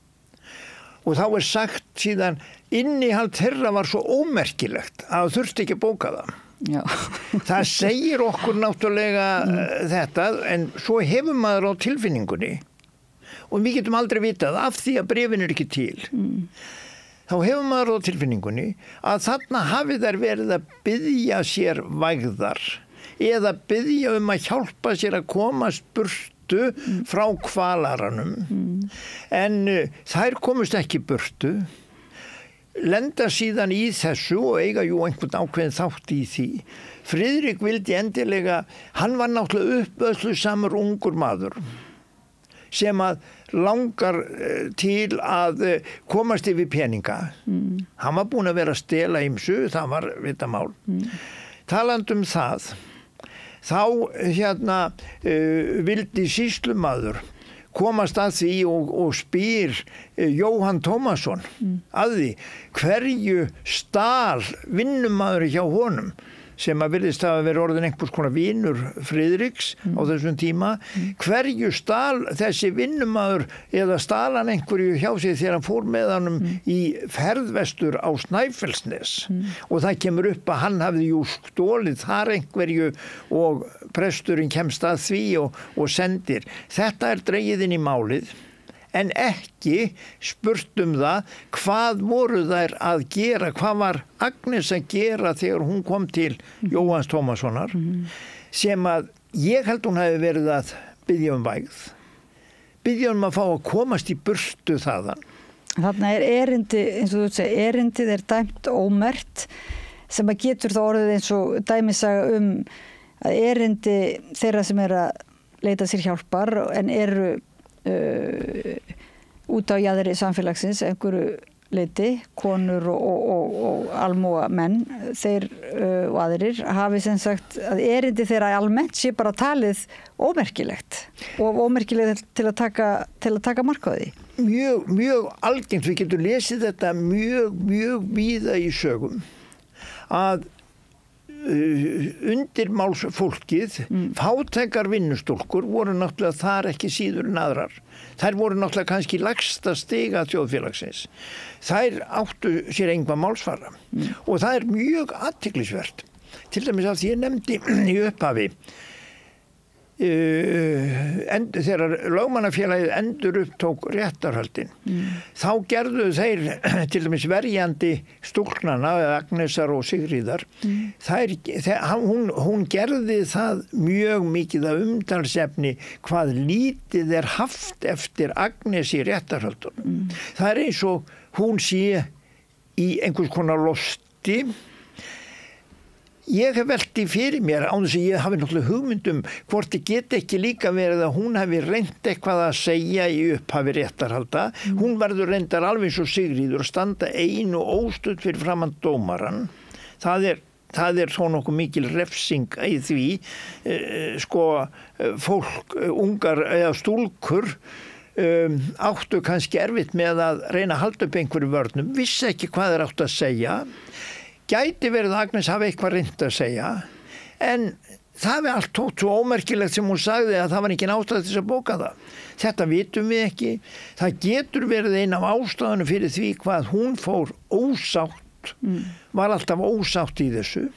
Speaker 3: og þá er sagt síðan innihald þeirra var svo ómerkilegt að þurfti ekki að bóka það.
Speaker 2: Já.
Speaker 3: Það segir okkur náttúrulega mm. þetta en svo hefur maður á tilfinningunni og við getum aldrei vitað af því að bréfin er ekki til. Mm. Þá hefur maður á tilfinningunni að þarna hafi þær verið að biðja sér vægðar eða biðja um að hjálpa sér að komast burtu mm. frá hvalaranum mm. en uh, þær komust ekki burtu lenda síðan í þessu og eiga jú einhvern ákveðin þátt í því. Friðrik vildi endilega, hann var náttúrulega uppöðslusamur ungur maður sem að langar uh, til að uh, komast yfir peninga mm. hann var búin að vera að stela ýmsu, það var vitamál mm. talandum það þá hérna uh, vildi sýslumaður komast að því og, og spyr uh, Jóhann Tómasson mm. að því hverju stál vinnumaður hjá honum sem að virðist að vera orðin einhvers konar vinur Friðriks mm. á þessum tíma mm. hverju stál þessi vinnumaður eða stál hann einhverju hjá sig þegar hann fór með honum mm. í ferðvestur á Snæfellsnes mm. og það kemur upp að hann hafði jú stólið þar einhverju og presturinn kemst að því og, og sendir. Þetta er dregið inn í málið en ekki spurt um það hvað voru þær að gera, hvað var Agnes að gera þegar hún kom til Jóhanns Tómassonar mm-hmm. sem að ég held hún hefði verið að biðja um vægð, biðja um að fá að komast í burtu þaðan.
Speaker 2: Þarna er erindi, eins og þú segir, erindið er dæmt ómerkt sem að getur þá orðið eins og dæmisaga um að erindi þeirra sem er að leita sér hjálpar en eru Uh, út á jaðri samfélagsins einhverju leiti, konur og, og, og, og almúa menn þeir uh, og aðrir hafi sem sagt að erindi þeirra almennt sé bara talið ómerkilegt og ómerkilegt til að taka, til að taka mark á því.
Speaker 3: Mjög, mjög algengt, við getum lesið þetta mjög, mjög víða í sögum að undirmálsfólkið, mm. fátækar vinnustúlkur voru náttúrulega þar ekki síður en aðrar. Þær voru náttúrulega kannski lægsta stiga þjóðfélagsins. Þær áttu sér einhvað málsvara mm. og það er mjög athyglisvert. Til dæmis af því ég nefndi í upphafi Uh, end, þegar lögmannafélagið endur upptók réttarhöldin mm. þá gerðu þeir til dæmis verjandi stúlknana Agnesar og Sigríðar mm. þær, þeir, hún, hún gerði það mjög mikið af umtalsefni hvað lítið er haft eftir Agnes í réttarhöldunum mm. það er eins og hún sé í einhvers konar losti. Ég hef velti fyrir mér án þess að ég hafi náttúrulega hugmyndum hvort þið geti ekki líka verið að hún hafi reynt eitthvað að segja í upphafi réttarhalda. Mm. Hún verður reyndar alveg svo Sigríður að standa ein og óstudd fyrir framan dómaran. Það er, það er svo nokkuð mikil refsing í því. Eh, sko, fólk, ungar eða stúlkur um, áttu kannski erfitt með að reyna að halda upp einhverju vörnum, vissi ekki hvað þeir áttu að segja. Gæti verið að Agnes hafi eitthvað reynt að segja en það er allt tótt svo ómerkilegt sem hún sagði að það var ekki ástæða til þess að bóka það. Þetta vitum við ekki. Það getur verið ein af ástæðunum fyrir því hvað hún fór ósátt, mm. var alltaf ósátt í þessu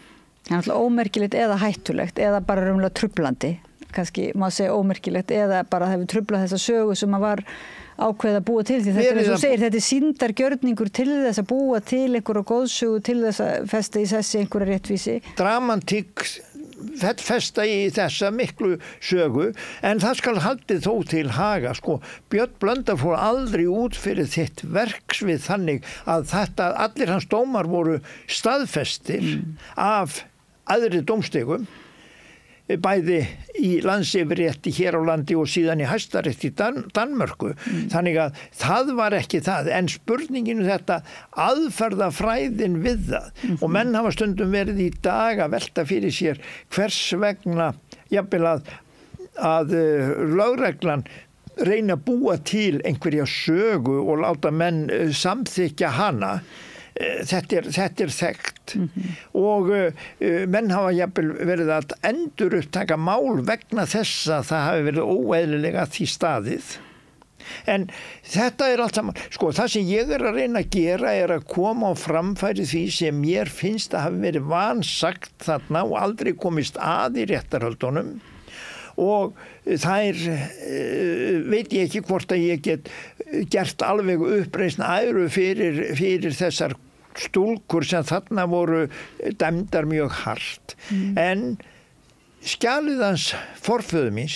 Speaker 2: Það er alltaf ómerkilegt eða hættulegt eða bara raunlega trublandi, kannski má segja ómerkilegt eða bara hefur trublað þessa sögu sem að var ákveð að búa til því þetta er eins og segir, þetta er sýndargjörningur til þess að búa til einhverja góðsögu til þess að festa í sessi einhverja réttvísi.
Speaker 3: Dramatík festa í þessa miklu sögu en það skal haldið þó til haga sko. Björn Blöndal fór aldrei út fyrir þitt verksvið þannig að þetta, allir hans dómar voru staðfestir mm. af aðri dómstigum bæði í landsyfirrétti hér á landi og síðan í Hæstarétti í Dan- Danmörku. Mm. Þannig að það var ekki það en spurninginu þetta aðferðafræðin við það mm-hmm. og menn hafa stundum verið í dag að velta fyrir sér hvers vegna jafnvel að, að uh, lögreglan reyna að búa til einhverja sögu og láta menn uh, samþykja hana. Þetta er, þetta er þekkt mm-hmm. og uh, menn hafa jafnvel verið að endur upptaka mál vegna þess að það hafi verið óeðlilega því staðið. En þetta er allt saman, sko það sem ég er að reyna að gera er að koma á framfæri því sem mér finnst að hafi verið vansagt þarna og aldrei komist að í réttarhöldunum. Og það er, veit ég ekki hvort að ég get gert alveg uppreisn æru fyrir, fyrir þessar stúlkur sem þarna voru dæmdar mjög hart. Mm. En skjalið hans forföðu míns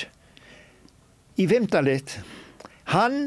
Speaker 3: í fimmta lit, hann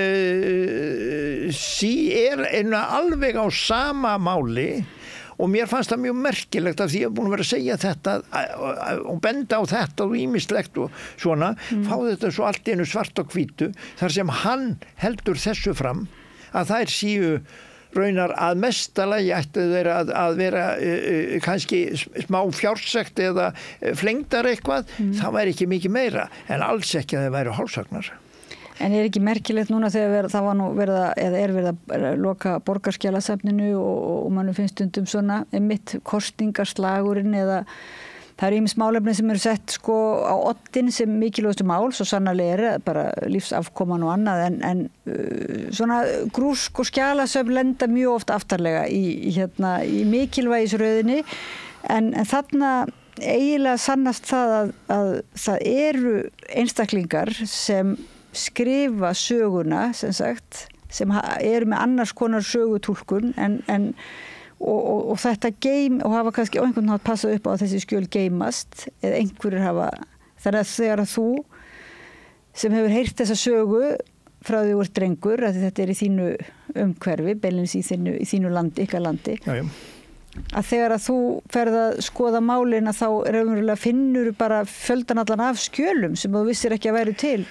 Speaker 3: uh, sí er einu alveg á sama máli og mér fannst það mjög merkilegt af því að ég er búin að vera að segja þetta og benda á þetta og ýmislegt og svona, mm. fá þetta svo allt í einu svart og hvítu, þar sem hann heldur þessu fram að þær séu raunar að mestalagi ættu þeirra að, að vera uh, kannski smá fjársekt eða uh, flengdar eitthvað, mm. það væri ekki mikið meira, en alls ekki að þeir væru hálfsagnar.
Speaker 2: En er ekki merkilegt núna þegar það var nú verið að, eða er verið að loka borgarskjalasafninu og, og mann finnst stundum svona einmitt kosningarslagurinn eða það eru ýmis málefni sem eru sett sko á oddin sem mikilvægustu mál, svo sannarlega er bara lífsafkoman og annað en, en uh, svona grúsk og skjalasöfn lenda mjög oft aftarlega í, í, hérna, í mikilvægisröðinni en, en þarna eiginlega sannast það að, að það eru einstaklingar sem skrifa söguna sem sagt sem eru með annars konar sögutúlkun en, en og, og, og þetta geim og hafa kannski einhvern veginn passað upp á að þessi skjöl geimast eða einhverjir hafa þannig að þegar að þú sem hefur heyrt þessa sögu frá því þú ert drengur að þetta er í þínu umhverfi beinlínis í þínu, í þínu landi, ykkar landi
Speaker 3: já, já.
Speaker 2: Að þegar að þú ferð að skoða málin að þá raunverulega finnur bara fjöldan allan af skjölum sem þú vissir ekki að væru til.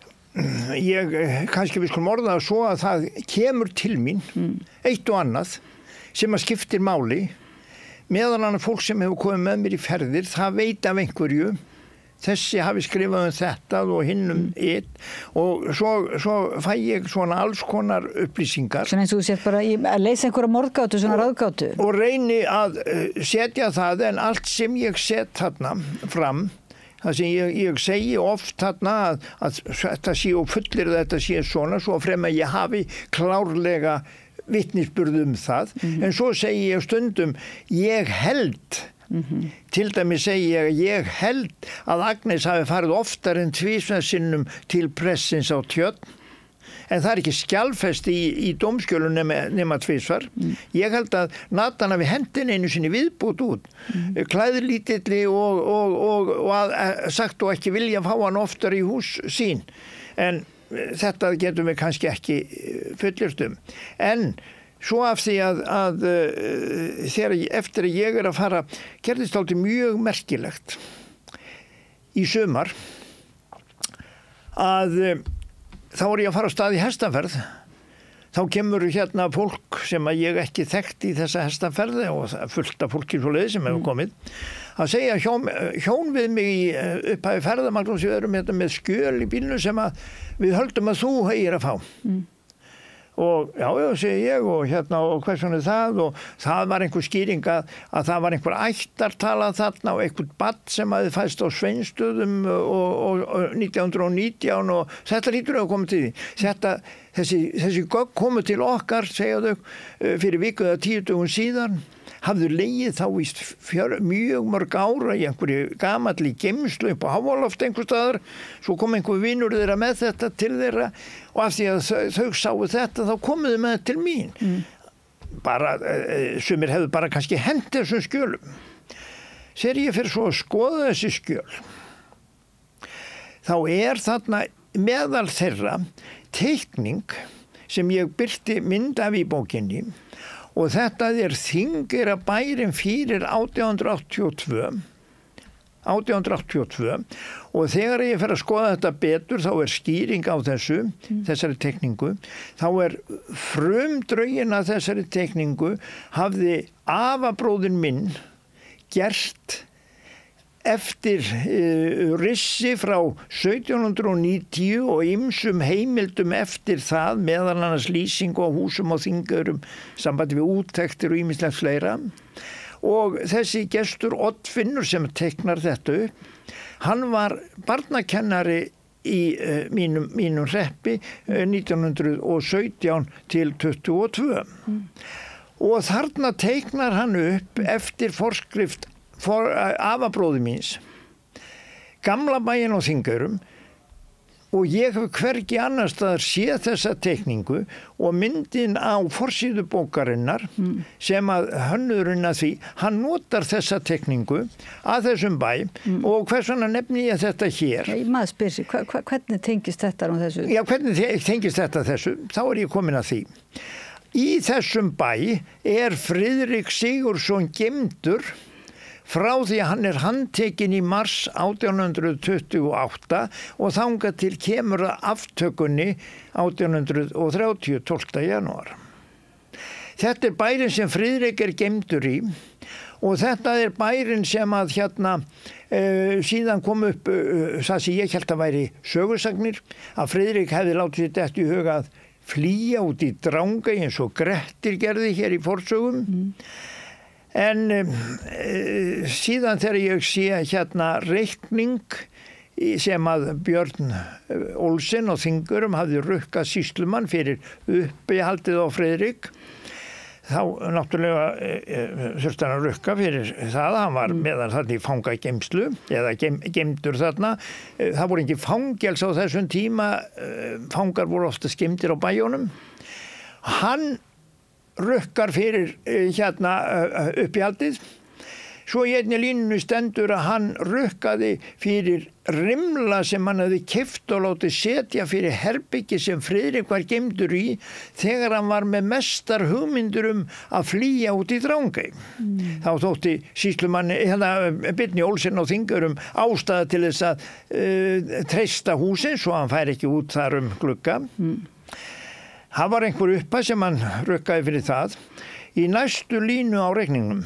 Speaker 3: Ég, kannski við skulum orða það svo að það kemur til mín mm. eitt og annað sem að skiptir máli meðan annað fólk sem hefur komið með mér í ferðir það veit af einhverju þessi hafi skrifað um þetta og hinn um eitt og svo, svo fæ ég svona alls konar upplýsingar
Speaker 2: svona eins og þú sétt bara í, að leysa einhverja morðgátu svona ráðgátu
Speaker 3: og reyni að setja það en allt sem ég set þarna fram það sem ég, ég segi oft þarna að, að þetta sé og fullir þetta sé svona svo frem að ég hafi klárlega vitnisburð um það mm-hmm. en svo segi ég stundum ég held mm-hmm. til dæmis segi ég ég held að Agnes hafi farið oftar en tvisvar sinnum til pressins á Tjörn en það er ekki skjalfest í, í dómskjölun nema, nema tvisvar. Mm. Ég held að Natan hafi hendin einu sinni viðbútt út, mm. klæðlítilli og, og, og, og að, að, sagt og ekki vilja fá hann oftar í hús sín. En þetta getum við kannski ekki fullyrt um. En svo af því að, að þegar, eftir að ég er að fara, gerðist aldrei mjög merkilegt í sumar að þá er ég að fara á stað í hestaferð þá kemur hérna fólk sem að ég ekki þekkt í þessa hestaferði og fullt af fólki svo leið sem hefur komið að segja hjón, hjón við mig í upphæfi ferðamagn og við erum hérna með skjöl í bílnu sem að við höldum að þú hegir að fá mm. og já, já, segi ég og hérna og hversan er það og það var einhver skýring að, að það var einhver ættartala þarna og einhver badd sem hafði fæst á Sveinsstöðum og, og, og nítján hundruð og nítján og þetta lítur að koma til því. Þetta, þessi, þessi gögn komu til okkar, segja þau, fyrir viku eða tíu dögum síðan. hafðu legið þá í fjör, mjög mörg ára í einhverju gamalli geimslu upp á Háaloft einhver staðar, svo kom einhver vinur þeirra með þetta til þeirra og af því að þau, þau sáu þetta þá komuðu með þetta til mín. Mm. Bara, sumir hefðu bara kannski hent þessum skjölum. Sér ég fyrir svo að skoða þessi skjöl, þá er þarna meðal þeirra teikning sem ég birti mynd af í bókinni og þetta er Þingeyra bærin fyrir átján hundruð áttatíu og tvö átján hundruð áttatíu og tvö og þegar ég fer að skoða þetta betur þá er skýring á þessu mm. þessari teikningu, þá er frumdraugin að þessari teikningu hafði afabróðin minn gert eftir uh, rissi frá sautján hundruð níutíu og ýmsum heimildum eftir það, meðal annars lýsingu á húsum og Þingeyrum, sambandi við úttektir og ýmislegt fleira. Og þessi gestur Oddfinnur sem teiknar þetta upp, hann var barnakennari í uh, mínum, mínum hreppi uh, nítján hundruð og sautján til tuttugu og tvö. Mm. Og þarna teiknar hann upp eftir forskrift for, uh, afabróði míns, gamla bæinn á Þingeyrum, og ég hef hvergi annars staðar séð þessa teikningu og myndin á forsíðu bókarinnar mm. sem að hönnurinn að því, hann notar þessa teikningu að þessum bæ mm. og hvers vegna nefni ég þetta hér?
Speaker 2: Ég maður spyr sig, hva, hva, hvernig tengist þetta á þessu?
Speaker 3: Já, hvernig tengist þetta þessu? Þá er ég komin að því. Í þessum bæ er Friðrik Sigurðsson geymdur frá því að hann er handtekinn í mars átján hundruð tuttugu og átta og þangað til kemur að aftökunni átján hundruð þrjátíu, tólfta janúar. Þetta er bærin sem Friðrik er geymdur í og þetta er bærin sem að hérna uh, síðan kom upp uh, það sem ég held að væri sögursagnir, að Friðrik hefði látið þetta eftir í huga að flýja út í Drangey eins og Grettir gerði hér í forsögum. Mm. En um, e, síðan þegar ég sé hérna reikning sem að Björn Olsen og Þingeyrum hafði rukkað sýslumann fyrir uppihaldið á Friðrik, þá náttúrulega e, e, þurfti hann að rukka fyrir það, hann var meðan þarna í fangageymslu eða geim, geymdur þarna. E, það voru ekki fangels á þessum tíma, e, fangar voru ofta geymdir á bæjónum. Hann rukkar fyrir hérna uppihaldið. Svo í einni línunu stendur að hann rukkaði fyrir rimla sem hann hefði keypt og látið setja fyrir herbyggi sem Friðrik var geymdur í þegar hann var með mestar hugmyndur um að flýja út í Drangey. Mm. Þá þótti sýslumanni, hérna Birni Olsen og Þingeyrum ástæða til þess að uh, treysta húsin svo hann fær ekki út þar um glugga. Mm. Það var einhver upphæð sem hann rukkaði fyrir það. Í næstu línu á reikningnum,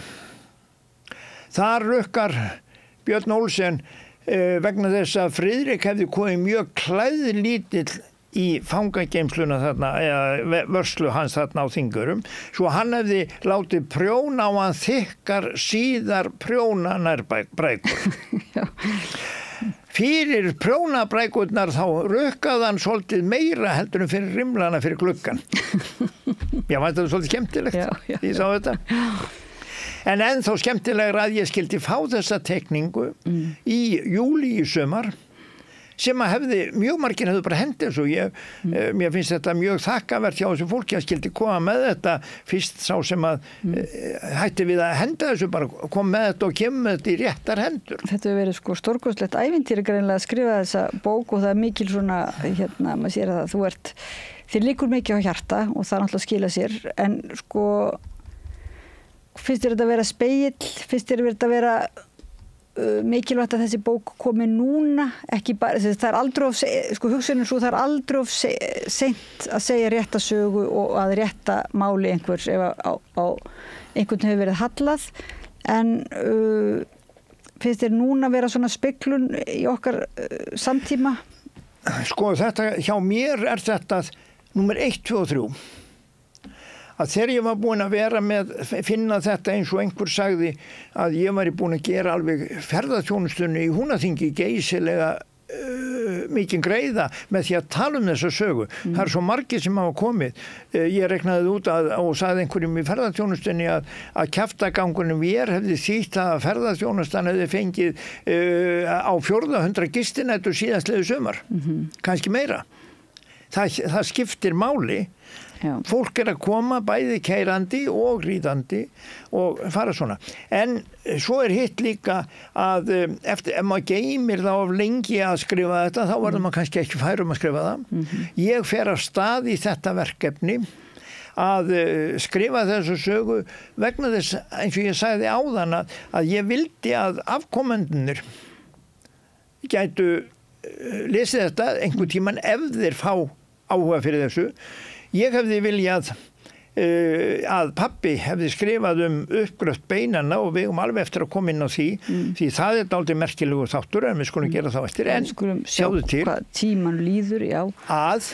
Speaker 3: þar rukkar Björn Olsen eh, vegna þess að Friðrik hefði komið mjög klæðlítill í fangageymsluna þarna, eða vörslu hans þarna á Þingeyrum, svo hann hefði látið prjóna á hann þykkar síðar prjóna nærbrækur. Já. Fyrir prjónabrækurnar þá rukkaði hann svolítið meira heldur en fyrir rimlana fyrir gluggan. Já, þetta er svolítið skemmtilegt. Já, já, ég sá þetta. En ennþá skemmtilegra að ég skildi fá þessa teikningu mm. í júlí í sumar, sem að hefði, mjög margir hefðu bara hendið svo. Ég, mm. eh, mér finnst þetta mjög þakkavert hjá þessu fólki að skildi koma með þetta fyrst sá sem að mm. eh, hætti við að henda þessu, bara kom með þetta og kemur með þetta í réttar hendur.
Speaker 2: Þetta hefur verið sko stórkostlegt ævintýri greinlega að skrifa þessa bók og það er mikil svona, hérna, maður sér að þú ert, þér liggur mikið á hjarta og það er náttúrulega að skila sér, en sko, finnst þér þetta að vera spegill, finnst þér þetta að vera mikilvægt að þessi bók komi núna, ekki bara, það er aldrei of, sko hugsunum svo það er aldrei of seint að segja rétta sögu og að rétta máli einhvers ef á, á einhvern hefur verið hallað, en uh, finnst þér núna vera svona speglun í okkar uh, samtíma?
Speaker 3: Sko þetta, hjá mér er þetta númer eitt, tvö og þrjú. Að þegar ég var búin að vera með, finna þetta eins og einhver sagði að ég var búin að gera alveg ferðarþjónustunni í Húnaþingi geysilega uh, mikið greiða með því að tala um þessa sögu. Mm. Það er svo margir sem hafa komið. Ég reknaði út að, og sagði einhverjum í ferðarþjónustunni að, að kjaftagangunum vér hefði þýtt að ferðarþjónustan hefði fengið uh, á fjórða hundra gistinætur síðastliðu sumar. Mm-hmm. Kannski meira. Það, það skiptir máli. Já. Fólk er að koma bæði keyrandi og ríðandi og fara svona. En svo er hitt líka að eftir, ef maður geymir þá of lengi að skrifa þetta, þá verður maður kannski ekki fær um að skrifa það. Mm-hmm. Ég fer af stað í þetta verkefni að skrifa þessu sögu vegna þess, eins og ég sagði áðan, að, að ég vildi að afkomendunir gætu lesið þetta einhvern tíman ef þeir fá áhuga fyrir þessu. Ég hefði viljað uh, að pabbi hefði skrifað um uppgröft beinana og við um alveg eftir að koma inn á því, mm. því það er dálítið merkilegu þáttur en við skulum mm. gera þá eftir. En
Speaker 2: skulum sjáðu til hvað tíman líður, já.
Speaker 3: Að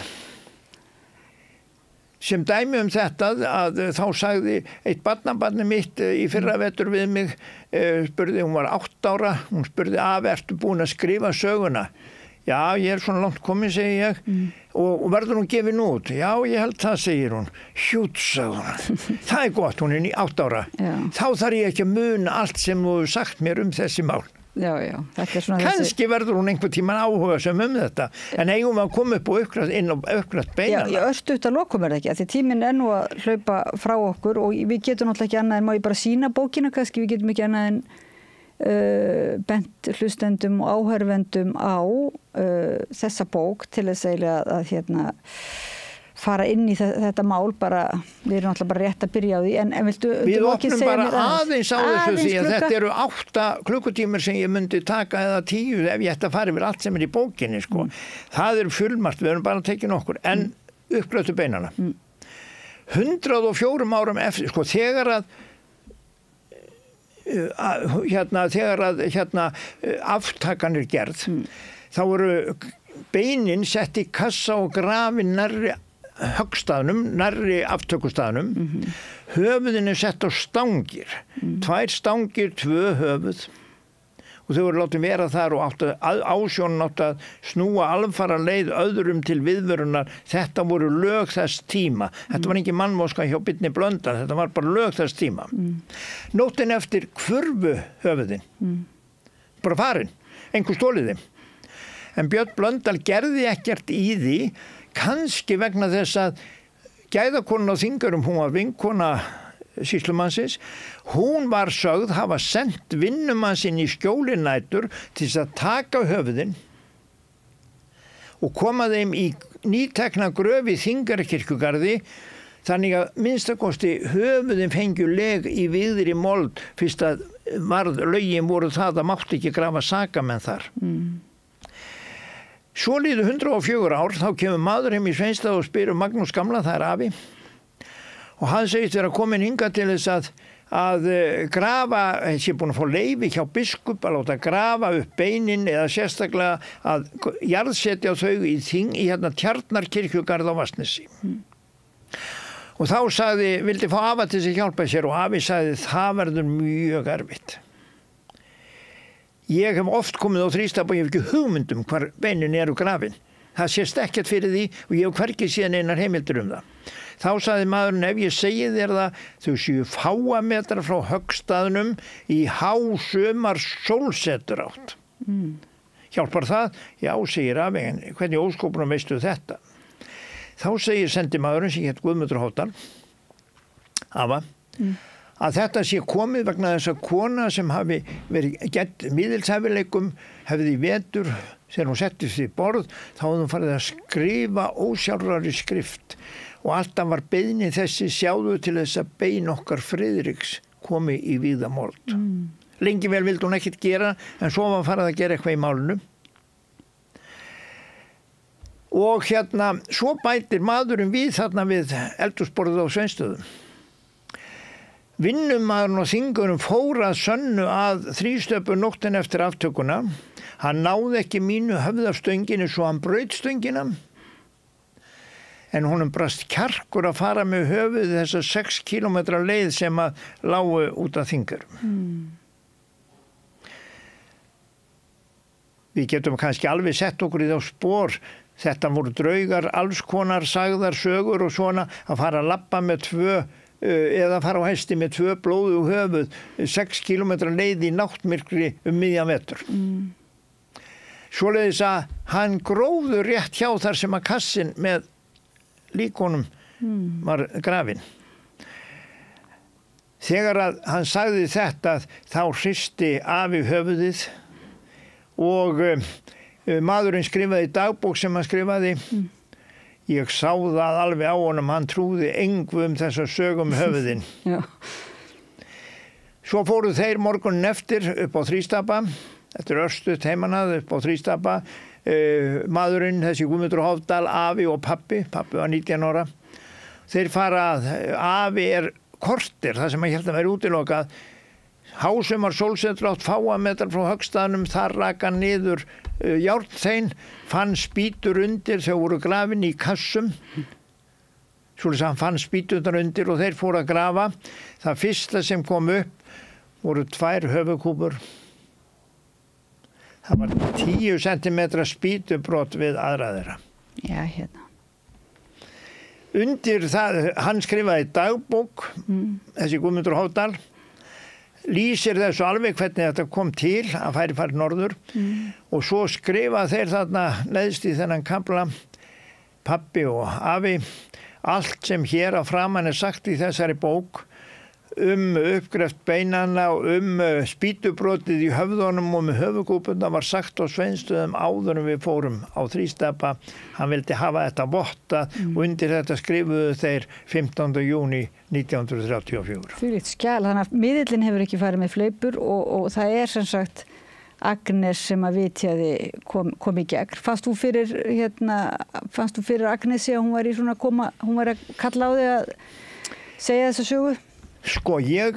Speaker 3: sem dæmi um þetta að þá sagði eitt barnabarni mitt í fyrra vetur við mig, uh, spurði, hún var átt ára, hún spurði af, ertu búin að skrifa söguna? Já, ég er svona langt komin, segi ég, mm. og, og verður hún gefin út? Já, ég held það, segir hún. Hjút, sagði hún. Það er gott, hún er í átt ára. Já. Þá þarf ég ekki að muna allt sem þú sagt mér um þessi mál.
Speaker 2: Já, já. Þetta er svona
Speaker 3: Kanski
Speaker 2: þessi...
Speaker 3: verður hún einhver tíman áhuga sem um þetta, en eigum að koma upp og uppgrætt inn og uppgrætt beinana.
Speaker 2: Já, ég örstu út að lokum er það ekki, því tíminn er nú að hlaupa frá okkur og við getum náttúrulega ekki annað en má ég bara sýna bókina, kannski við getum ekki annað en Uh, bent hlustendum og áhörvendum á uh, þessa bók til þess að, að hérna, fara inn í þetta mál bara, við erum alltaf bara rétt að byrja á því en, en viltu,
Speaker 3: við opnum bara aðeins á þessu því að þetta eru átta klukkutímar sem ég myndi taka eða tíu ef ég ætti að fara yfir allt sem er í bókinni sko. Mm. Það er fullmargt, við erum bara að tekja nokkur en mm. uppgröttu beinana mm. hundrað og fjórum árum eftir, sko, þegar að hérna þegar að hérna aftakan er gerð mm. þá eru beinin sett í kassa og grafin nærri höggstaðnum, nærri aftökustaðnum mm-hmm. höfuðin er sett á stangir mm. tvær stangir, tvö höfuð og þau voru látið vera þar og áttu að, ásjónin áttu að snúa alfara leið öðrum til viðvörunar. Þetta voru lög þess tíma. Mm. Þetta var ekki mannmóska hjá Birni Blöndal, þetta var bara lög þess tíma. Mm. Nóttin eftir hvurfu höfuðin. Mm. Bara farin, einhver stóliði. En Björn Blöndal gerði ekkert í því, kannski vegna þess að gæðakonan á Þingurum, hún var vinkona sýslumannsins, hún var sögð hafa sendt vinnumannsinn í skjólinætur til þess að taka höfuðin og koma þeim í nýtekna gröf í Þingarakirkjugarði þannig að minnstakosti höfuðin fengju leg í viðri mold fyrst að varð lögin voru það að mátti ekki grafa sakamenn þar. Mm. Svo líður hundrað og fjögur ár, þá kemur maður heim í Sveinstað og spyr um Magnús gamla, það er afi. Og hann segist vera komin hingað til þess að, að grafa, sé búin að fá leyfi hjá biskup að láta grafa upp beinin eða sérstaklega að jarðsetja þau í þing í hérna Tjarnarkirkjugarð á Vatnsnesi. Mm. Og þá sagði, vildi fá afa til þess að hjálpa sér og afi sagði það verður mjög erfitt. Ég hef oft komið á þrýstap og ég hef ekki hugmyndum hvar beinin eru grafin. Það sést ekkert fyrir því og ég hef hvergi síðan einar heimildur um það. Þá sagði maðurinn, ef ég segi þér það, þau séu fáametra frá höggstaðnum í hásumar sólsetur átt. Mm. Hjálpar það? Já, segir afi, en hvernig óskopunum veistu þetta? Þá segir sendimaðurinn, sem hétt Guðmundur Hóttal, afa, mm. að þetta sé komið vegna þess að kona sem hafi verið gett miðilshæfileikum, hefði í vetur, þegar hún settist í borð, þá hefði hún farið að skrifa ósjálfrari skrift. Og alltaf var beiðni þessi sjáðu til þess að bein okkar Friðriks komi í víðamold. Mm. Lengi vel vildi hún ekkert gera, en svo var farið að gera eitthvað í málinu. Og hérna, svo bætir maðurinn við þarna við eldhúsborðið á Sveinsstöðum. Vinnumaðurinn og Þingurum fór að sönnu að þrístöpu nóttin eftir aftökuna. Hann náði ekki mínu höfðafstönginu svo hann braut stöngina. En honum brast kjarkur að fara með höfuð þessa sex kílómetra leið sem að lágu út af Þingurum. Mm. við getum kannski alveg sett okkur í þá spór. Þetta voru draugar, alls konar sagðar, sögur og svona, að fara að labba með tvö eða fara á hesti með tvö blóðu höfuð, sex kílómetra leið í náttmyrkri um miðjan vetur. Mm. Svoleiðis að hann gróður rétt hjá þar sem að kassin með líkonum mm. var grafinn. Þegar að hann sagði þetta þá hristi afi höfuðið og uh, maðurinn skrifaði dagbók sem hann skrifaði. Mm. Ég sá það alveg á honum, hann trúði engu um þessa sögum höfuðinn.
Speaker 2: Já.
Speaker 3: Svo fóru þeir morgunin eftir upp á Þrístapa, þetta er örstutt heimanað upp á Þrístapa. Uh, maðurinn, þessi Guðmundur Hofdal, afi og pappi, pappi var nítján ára. Þeir fara að, afi er kortir, það sem að held að vera útilokað. Hásumar sólsetrátt fáametrar frá höggstaðnum, þar raka niður uh, járnþein, fann spýtur undir, þau voru grafin í kassum. Svolítið að hann fann spýturnar undir og þeir fóru að grafa. Það fyrsta sem kom upp voru tvær höfuðkúpur. Það var tíu sentimetra spýtubrot við aðra þeirra.
Speaker 2: Já, hérna.
Speaker 3: Undir það, hann skrifaði dagbók, mm. þessi Guðmundur Hofdal, lýsir þessu alveg hvernig þetta kom til að færi færi norður mm. og svo skrifa þeir þarna neðst í þennan kafla, pappi og afi, allt sem hér að framan er sagt í þessari bók um uppgreft beinana og um spýtubrotið í höfðunum og með höfuðkúpuna var sagt á Sveinsstöðum áður en við fórum á Þrístapa. Hann vildi hafa þetta votta mm. og undir þetta skrifuðu þeir fimmtánda júní nítján hundruð þrjátíu og fjögur.
Speaker 2: Þvílíkt skjal, þannig að miðillinn hefur ekki farið með fleipur og, og það er sem sagt Agnes sem að vitjaði kom, kom í gegn. Fannst þú fyrir, hérna, fannst þú fyrir Agnesi að hún var í svona koma, hún var að kalla á þig að segja þessa sögu?
Speaker 3: Sko, ég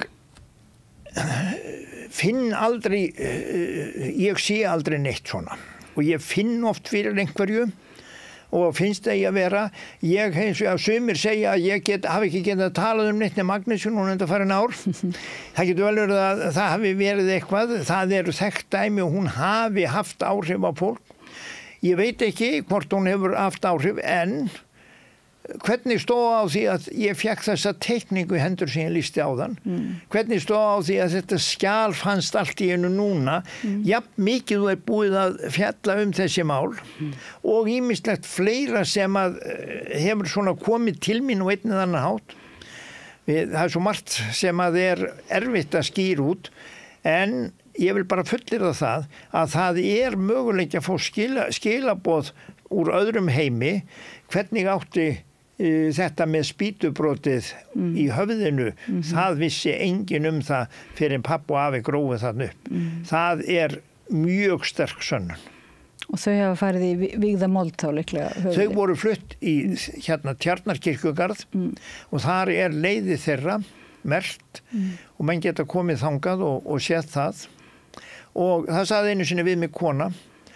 Speaker 3: finn aldrei, ég sé aldrei neitt svona og ég finn oft fyrir einhverju og finnst það ég að vera, ég hins vegar sumir segja að ég get, hafi ekki getað að tala um neitt nema Agnesu núna undan farin ár. Það getur vel verið að það hafi verið eitthvað, það eru þekkt dæmi og hún hafi haft áhrif á fólk. Ég veit ekki hvort hún hefur haft áhrif en hvernig stóð á því að ég fekk þessa teikningu í hendur sem ég lýsti á þann mm. hvernig stóð á því að þetta skjal fannst allt í einu núna mm. jafn mikið þú er búið að fjalla um þessi mál mm. og ýmislegt fleira sem að hefur svona komið til mín og einn eða annan hátt. Við, það er svo margt sem að er erfitt að skýra út en ég vil bara fullyrða það að það er möguleiki að fá skila, skilaboð úr öðrum heimi hvernig átti þetta með spýtubrotið mm. í höfðinu, mm-hmm. það vissi engin um það fyrir en papp og afi gróðu þann upp. Mm. Það er mjög sterk sönnun.
Speaker 2: Og þau hafa farið í Vígða Moldtá líklega? Höfði.
Speaker 3: Þau voru flutt í hérna Tjarnarkirkjugarð mm. og þar er leiði þeirra merkt mm. og menn geta komið þangað og, og séð það. Og það sagði einu sinni við mig kona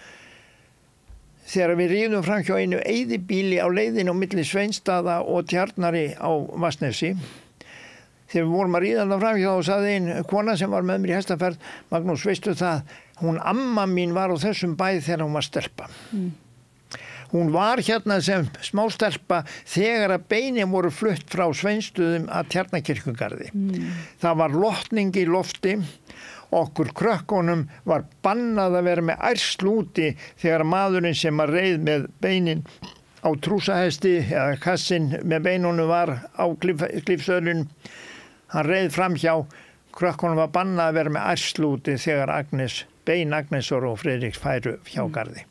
Speaker 3: þegar við ríðum fram hjá einu eyðibíli á leiðinu á milli Sveinsstaða og Tjarnari á Vatnsnesi. Þegar við vorum að ríða það fram hjá þá sagði ein kona sem var með mér í hestaferð, Magnús, veistu það, hún amma mín var á þessum bæ þegar hún var stelpa. Mm. Hún var hérna sem smástelpa þegar að beinin voru flutt frá Sveinsstöðum að Tjarnarkirkjugarði. Mm. Það var lotning í lofti. Okkur krökkunum var bannað að vera með ærsl úti þegar maðurinn sem að reið með beinin á trúsahesti eða kassin með beinunum var á klifsöðlun. Hann reið fram hjá, krökkunum var bannað að vera með ærsl úti þegar Agnes, bein Agnesar og Friðriks færu hjá garði.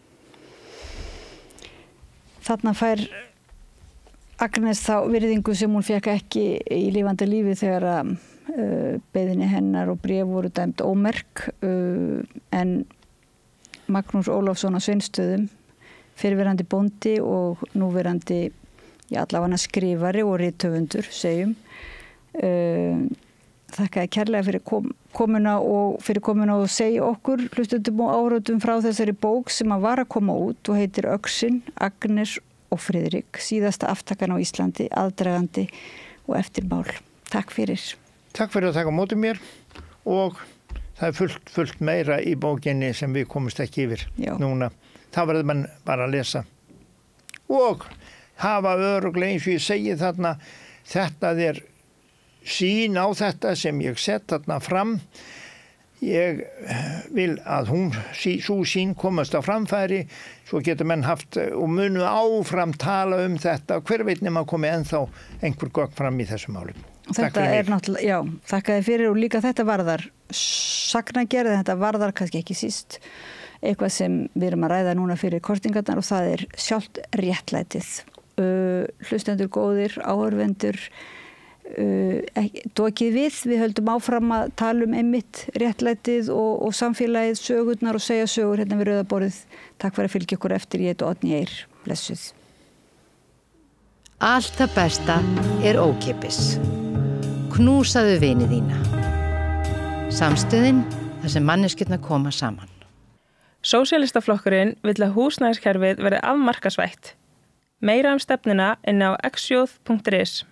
Speaker 2: Þarna fær Agnes þá virðingu sem hún fekk ekki í lifandi lífi þegar að Uh, beiðinni hennar og bréf voru dæmd ómerk uh, en Magnús Ólafsson á Sveinsstöðum fyrrverandi bóndi og núverandi ja, allavega skrifari og rithöfundur segjum uh, þakkaði kærlega fyrir kom, komuna og fyrir komuna og segja okkur hlustundum og áhorfendum frá þessari bók sem að var að koma út og heitir Öxin, Agnes og Friðrik, síðasta aftakan á Íslandi, aðdragandi og eftirmál. Takk fyrir.
Speaker 3: Takk fyrir að taka á móti mér og Það er fullt, fullt meira í bókinni sem við komumst ekki yfir
Speaker 2: Já.
Speaker 3: núna. Það verður mann bara að lesa. Og hafa örugglega eins og ég segi þarna, þetta er sýn á þetta sem ég sett þarna fram. Ég vil að hún, svo sín komast á framfæri, svo getur menn haft og munu áfram tala um þetta. Hver veit nema komi ennþá einhver gögn fram í þessu málum.
Speaker 2: Þetta er náttúrulega, já, þakka þið fyrir og líka þetta varðar sagnagerð, þetta varðar kannski ekki síst eitthvað sem við erum að ræða núna fyrir kosningarnar og það er sjálft réttlætið. Uh, hlustendur góðir, áhorfendur, uh, dokið við, við höldum áfram að tala um einmitt réttlætið og, og samfélagið, sögurnar og segja sögur hérna við Rauðaborðið. Takk fyrir að fylgja ykkur eftir, ég heiti Oddný Eir, blessuð.
Speaker 1: Allt það besta er ókeypis. Knúsaðu vini þína. Samstöðin þar sem manneskjurnar koma saman.
Speaker 4: Sósíalistaflokkurinn vill að húsnæðiskerfið verði afmarkasvætt. Meira um stefnuna inn á exjóð punktur is.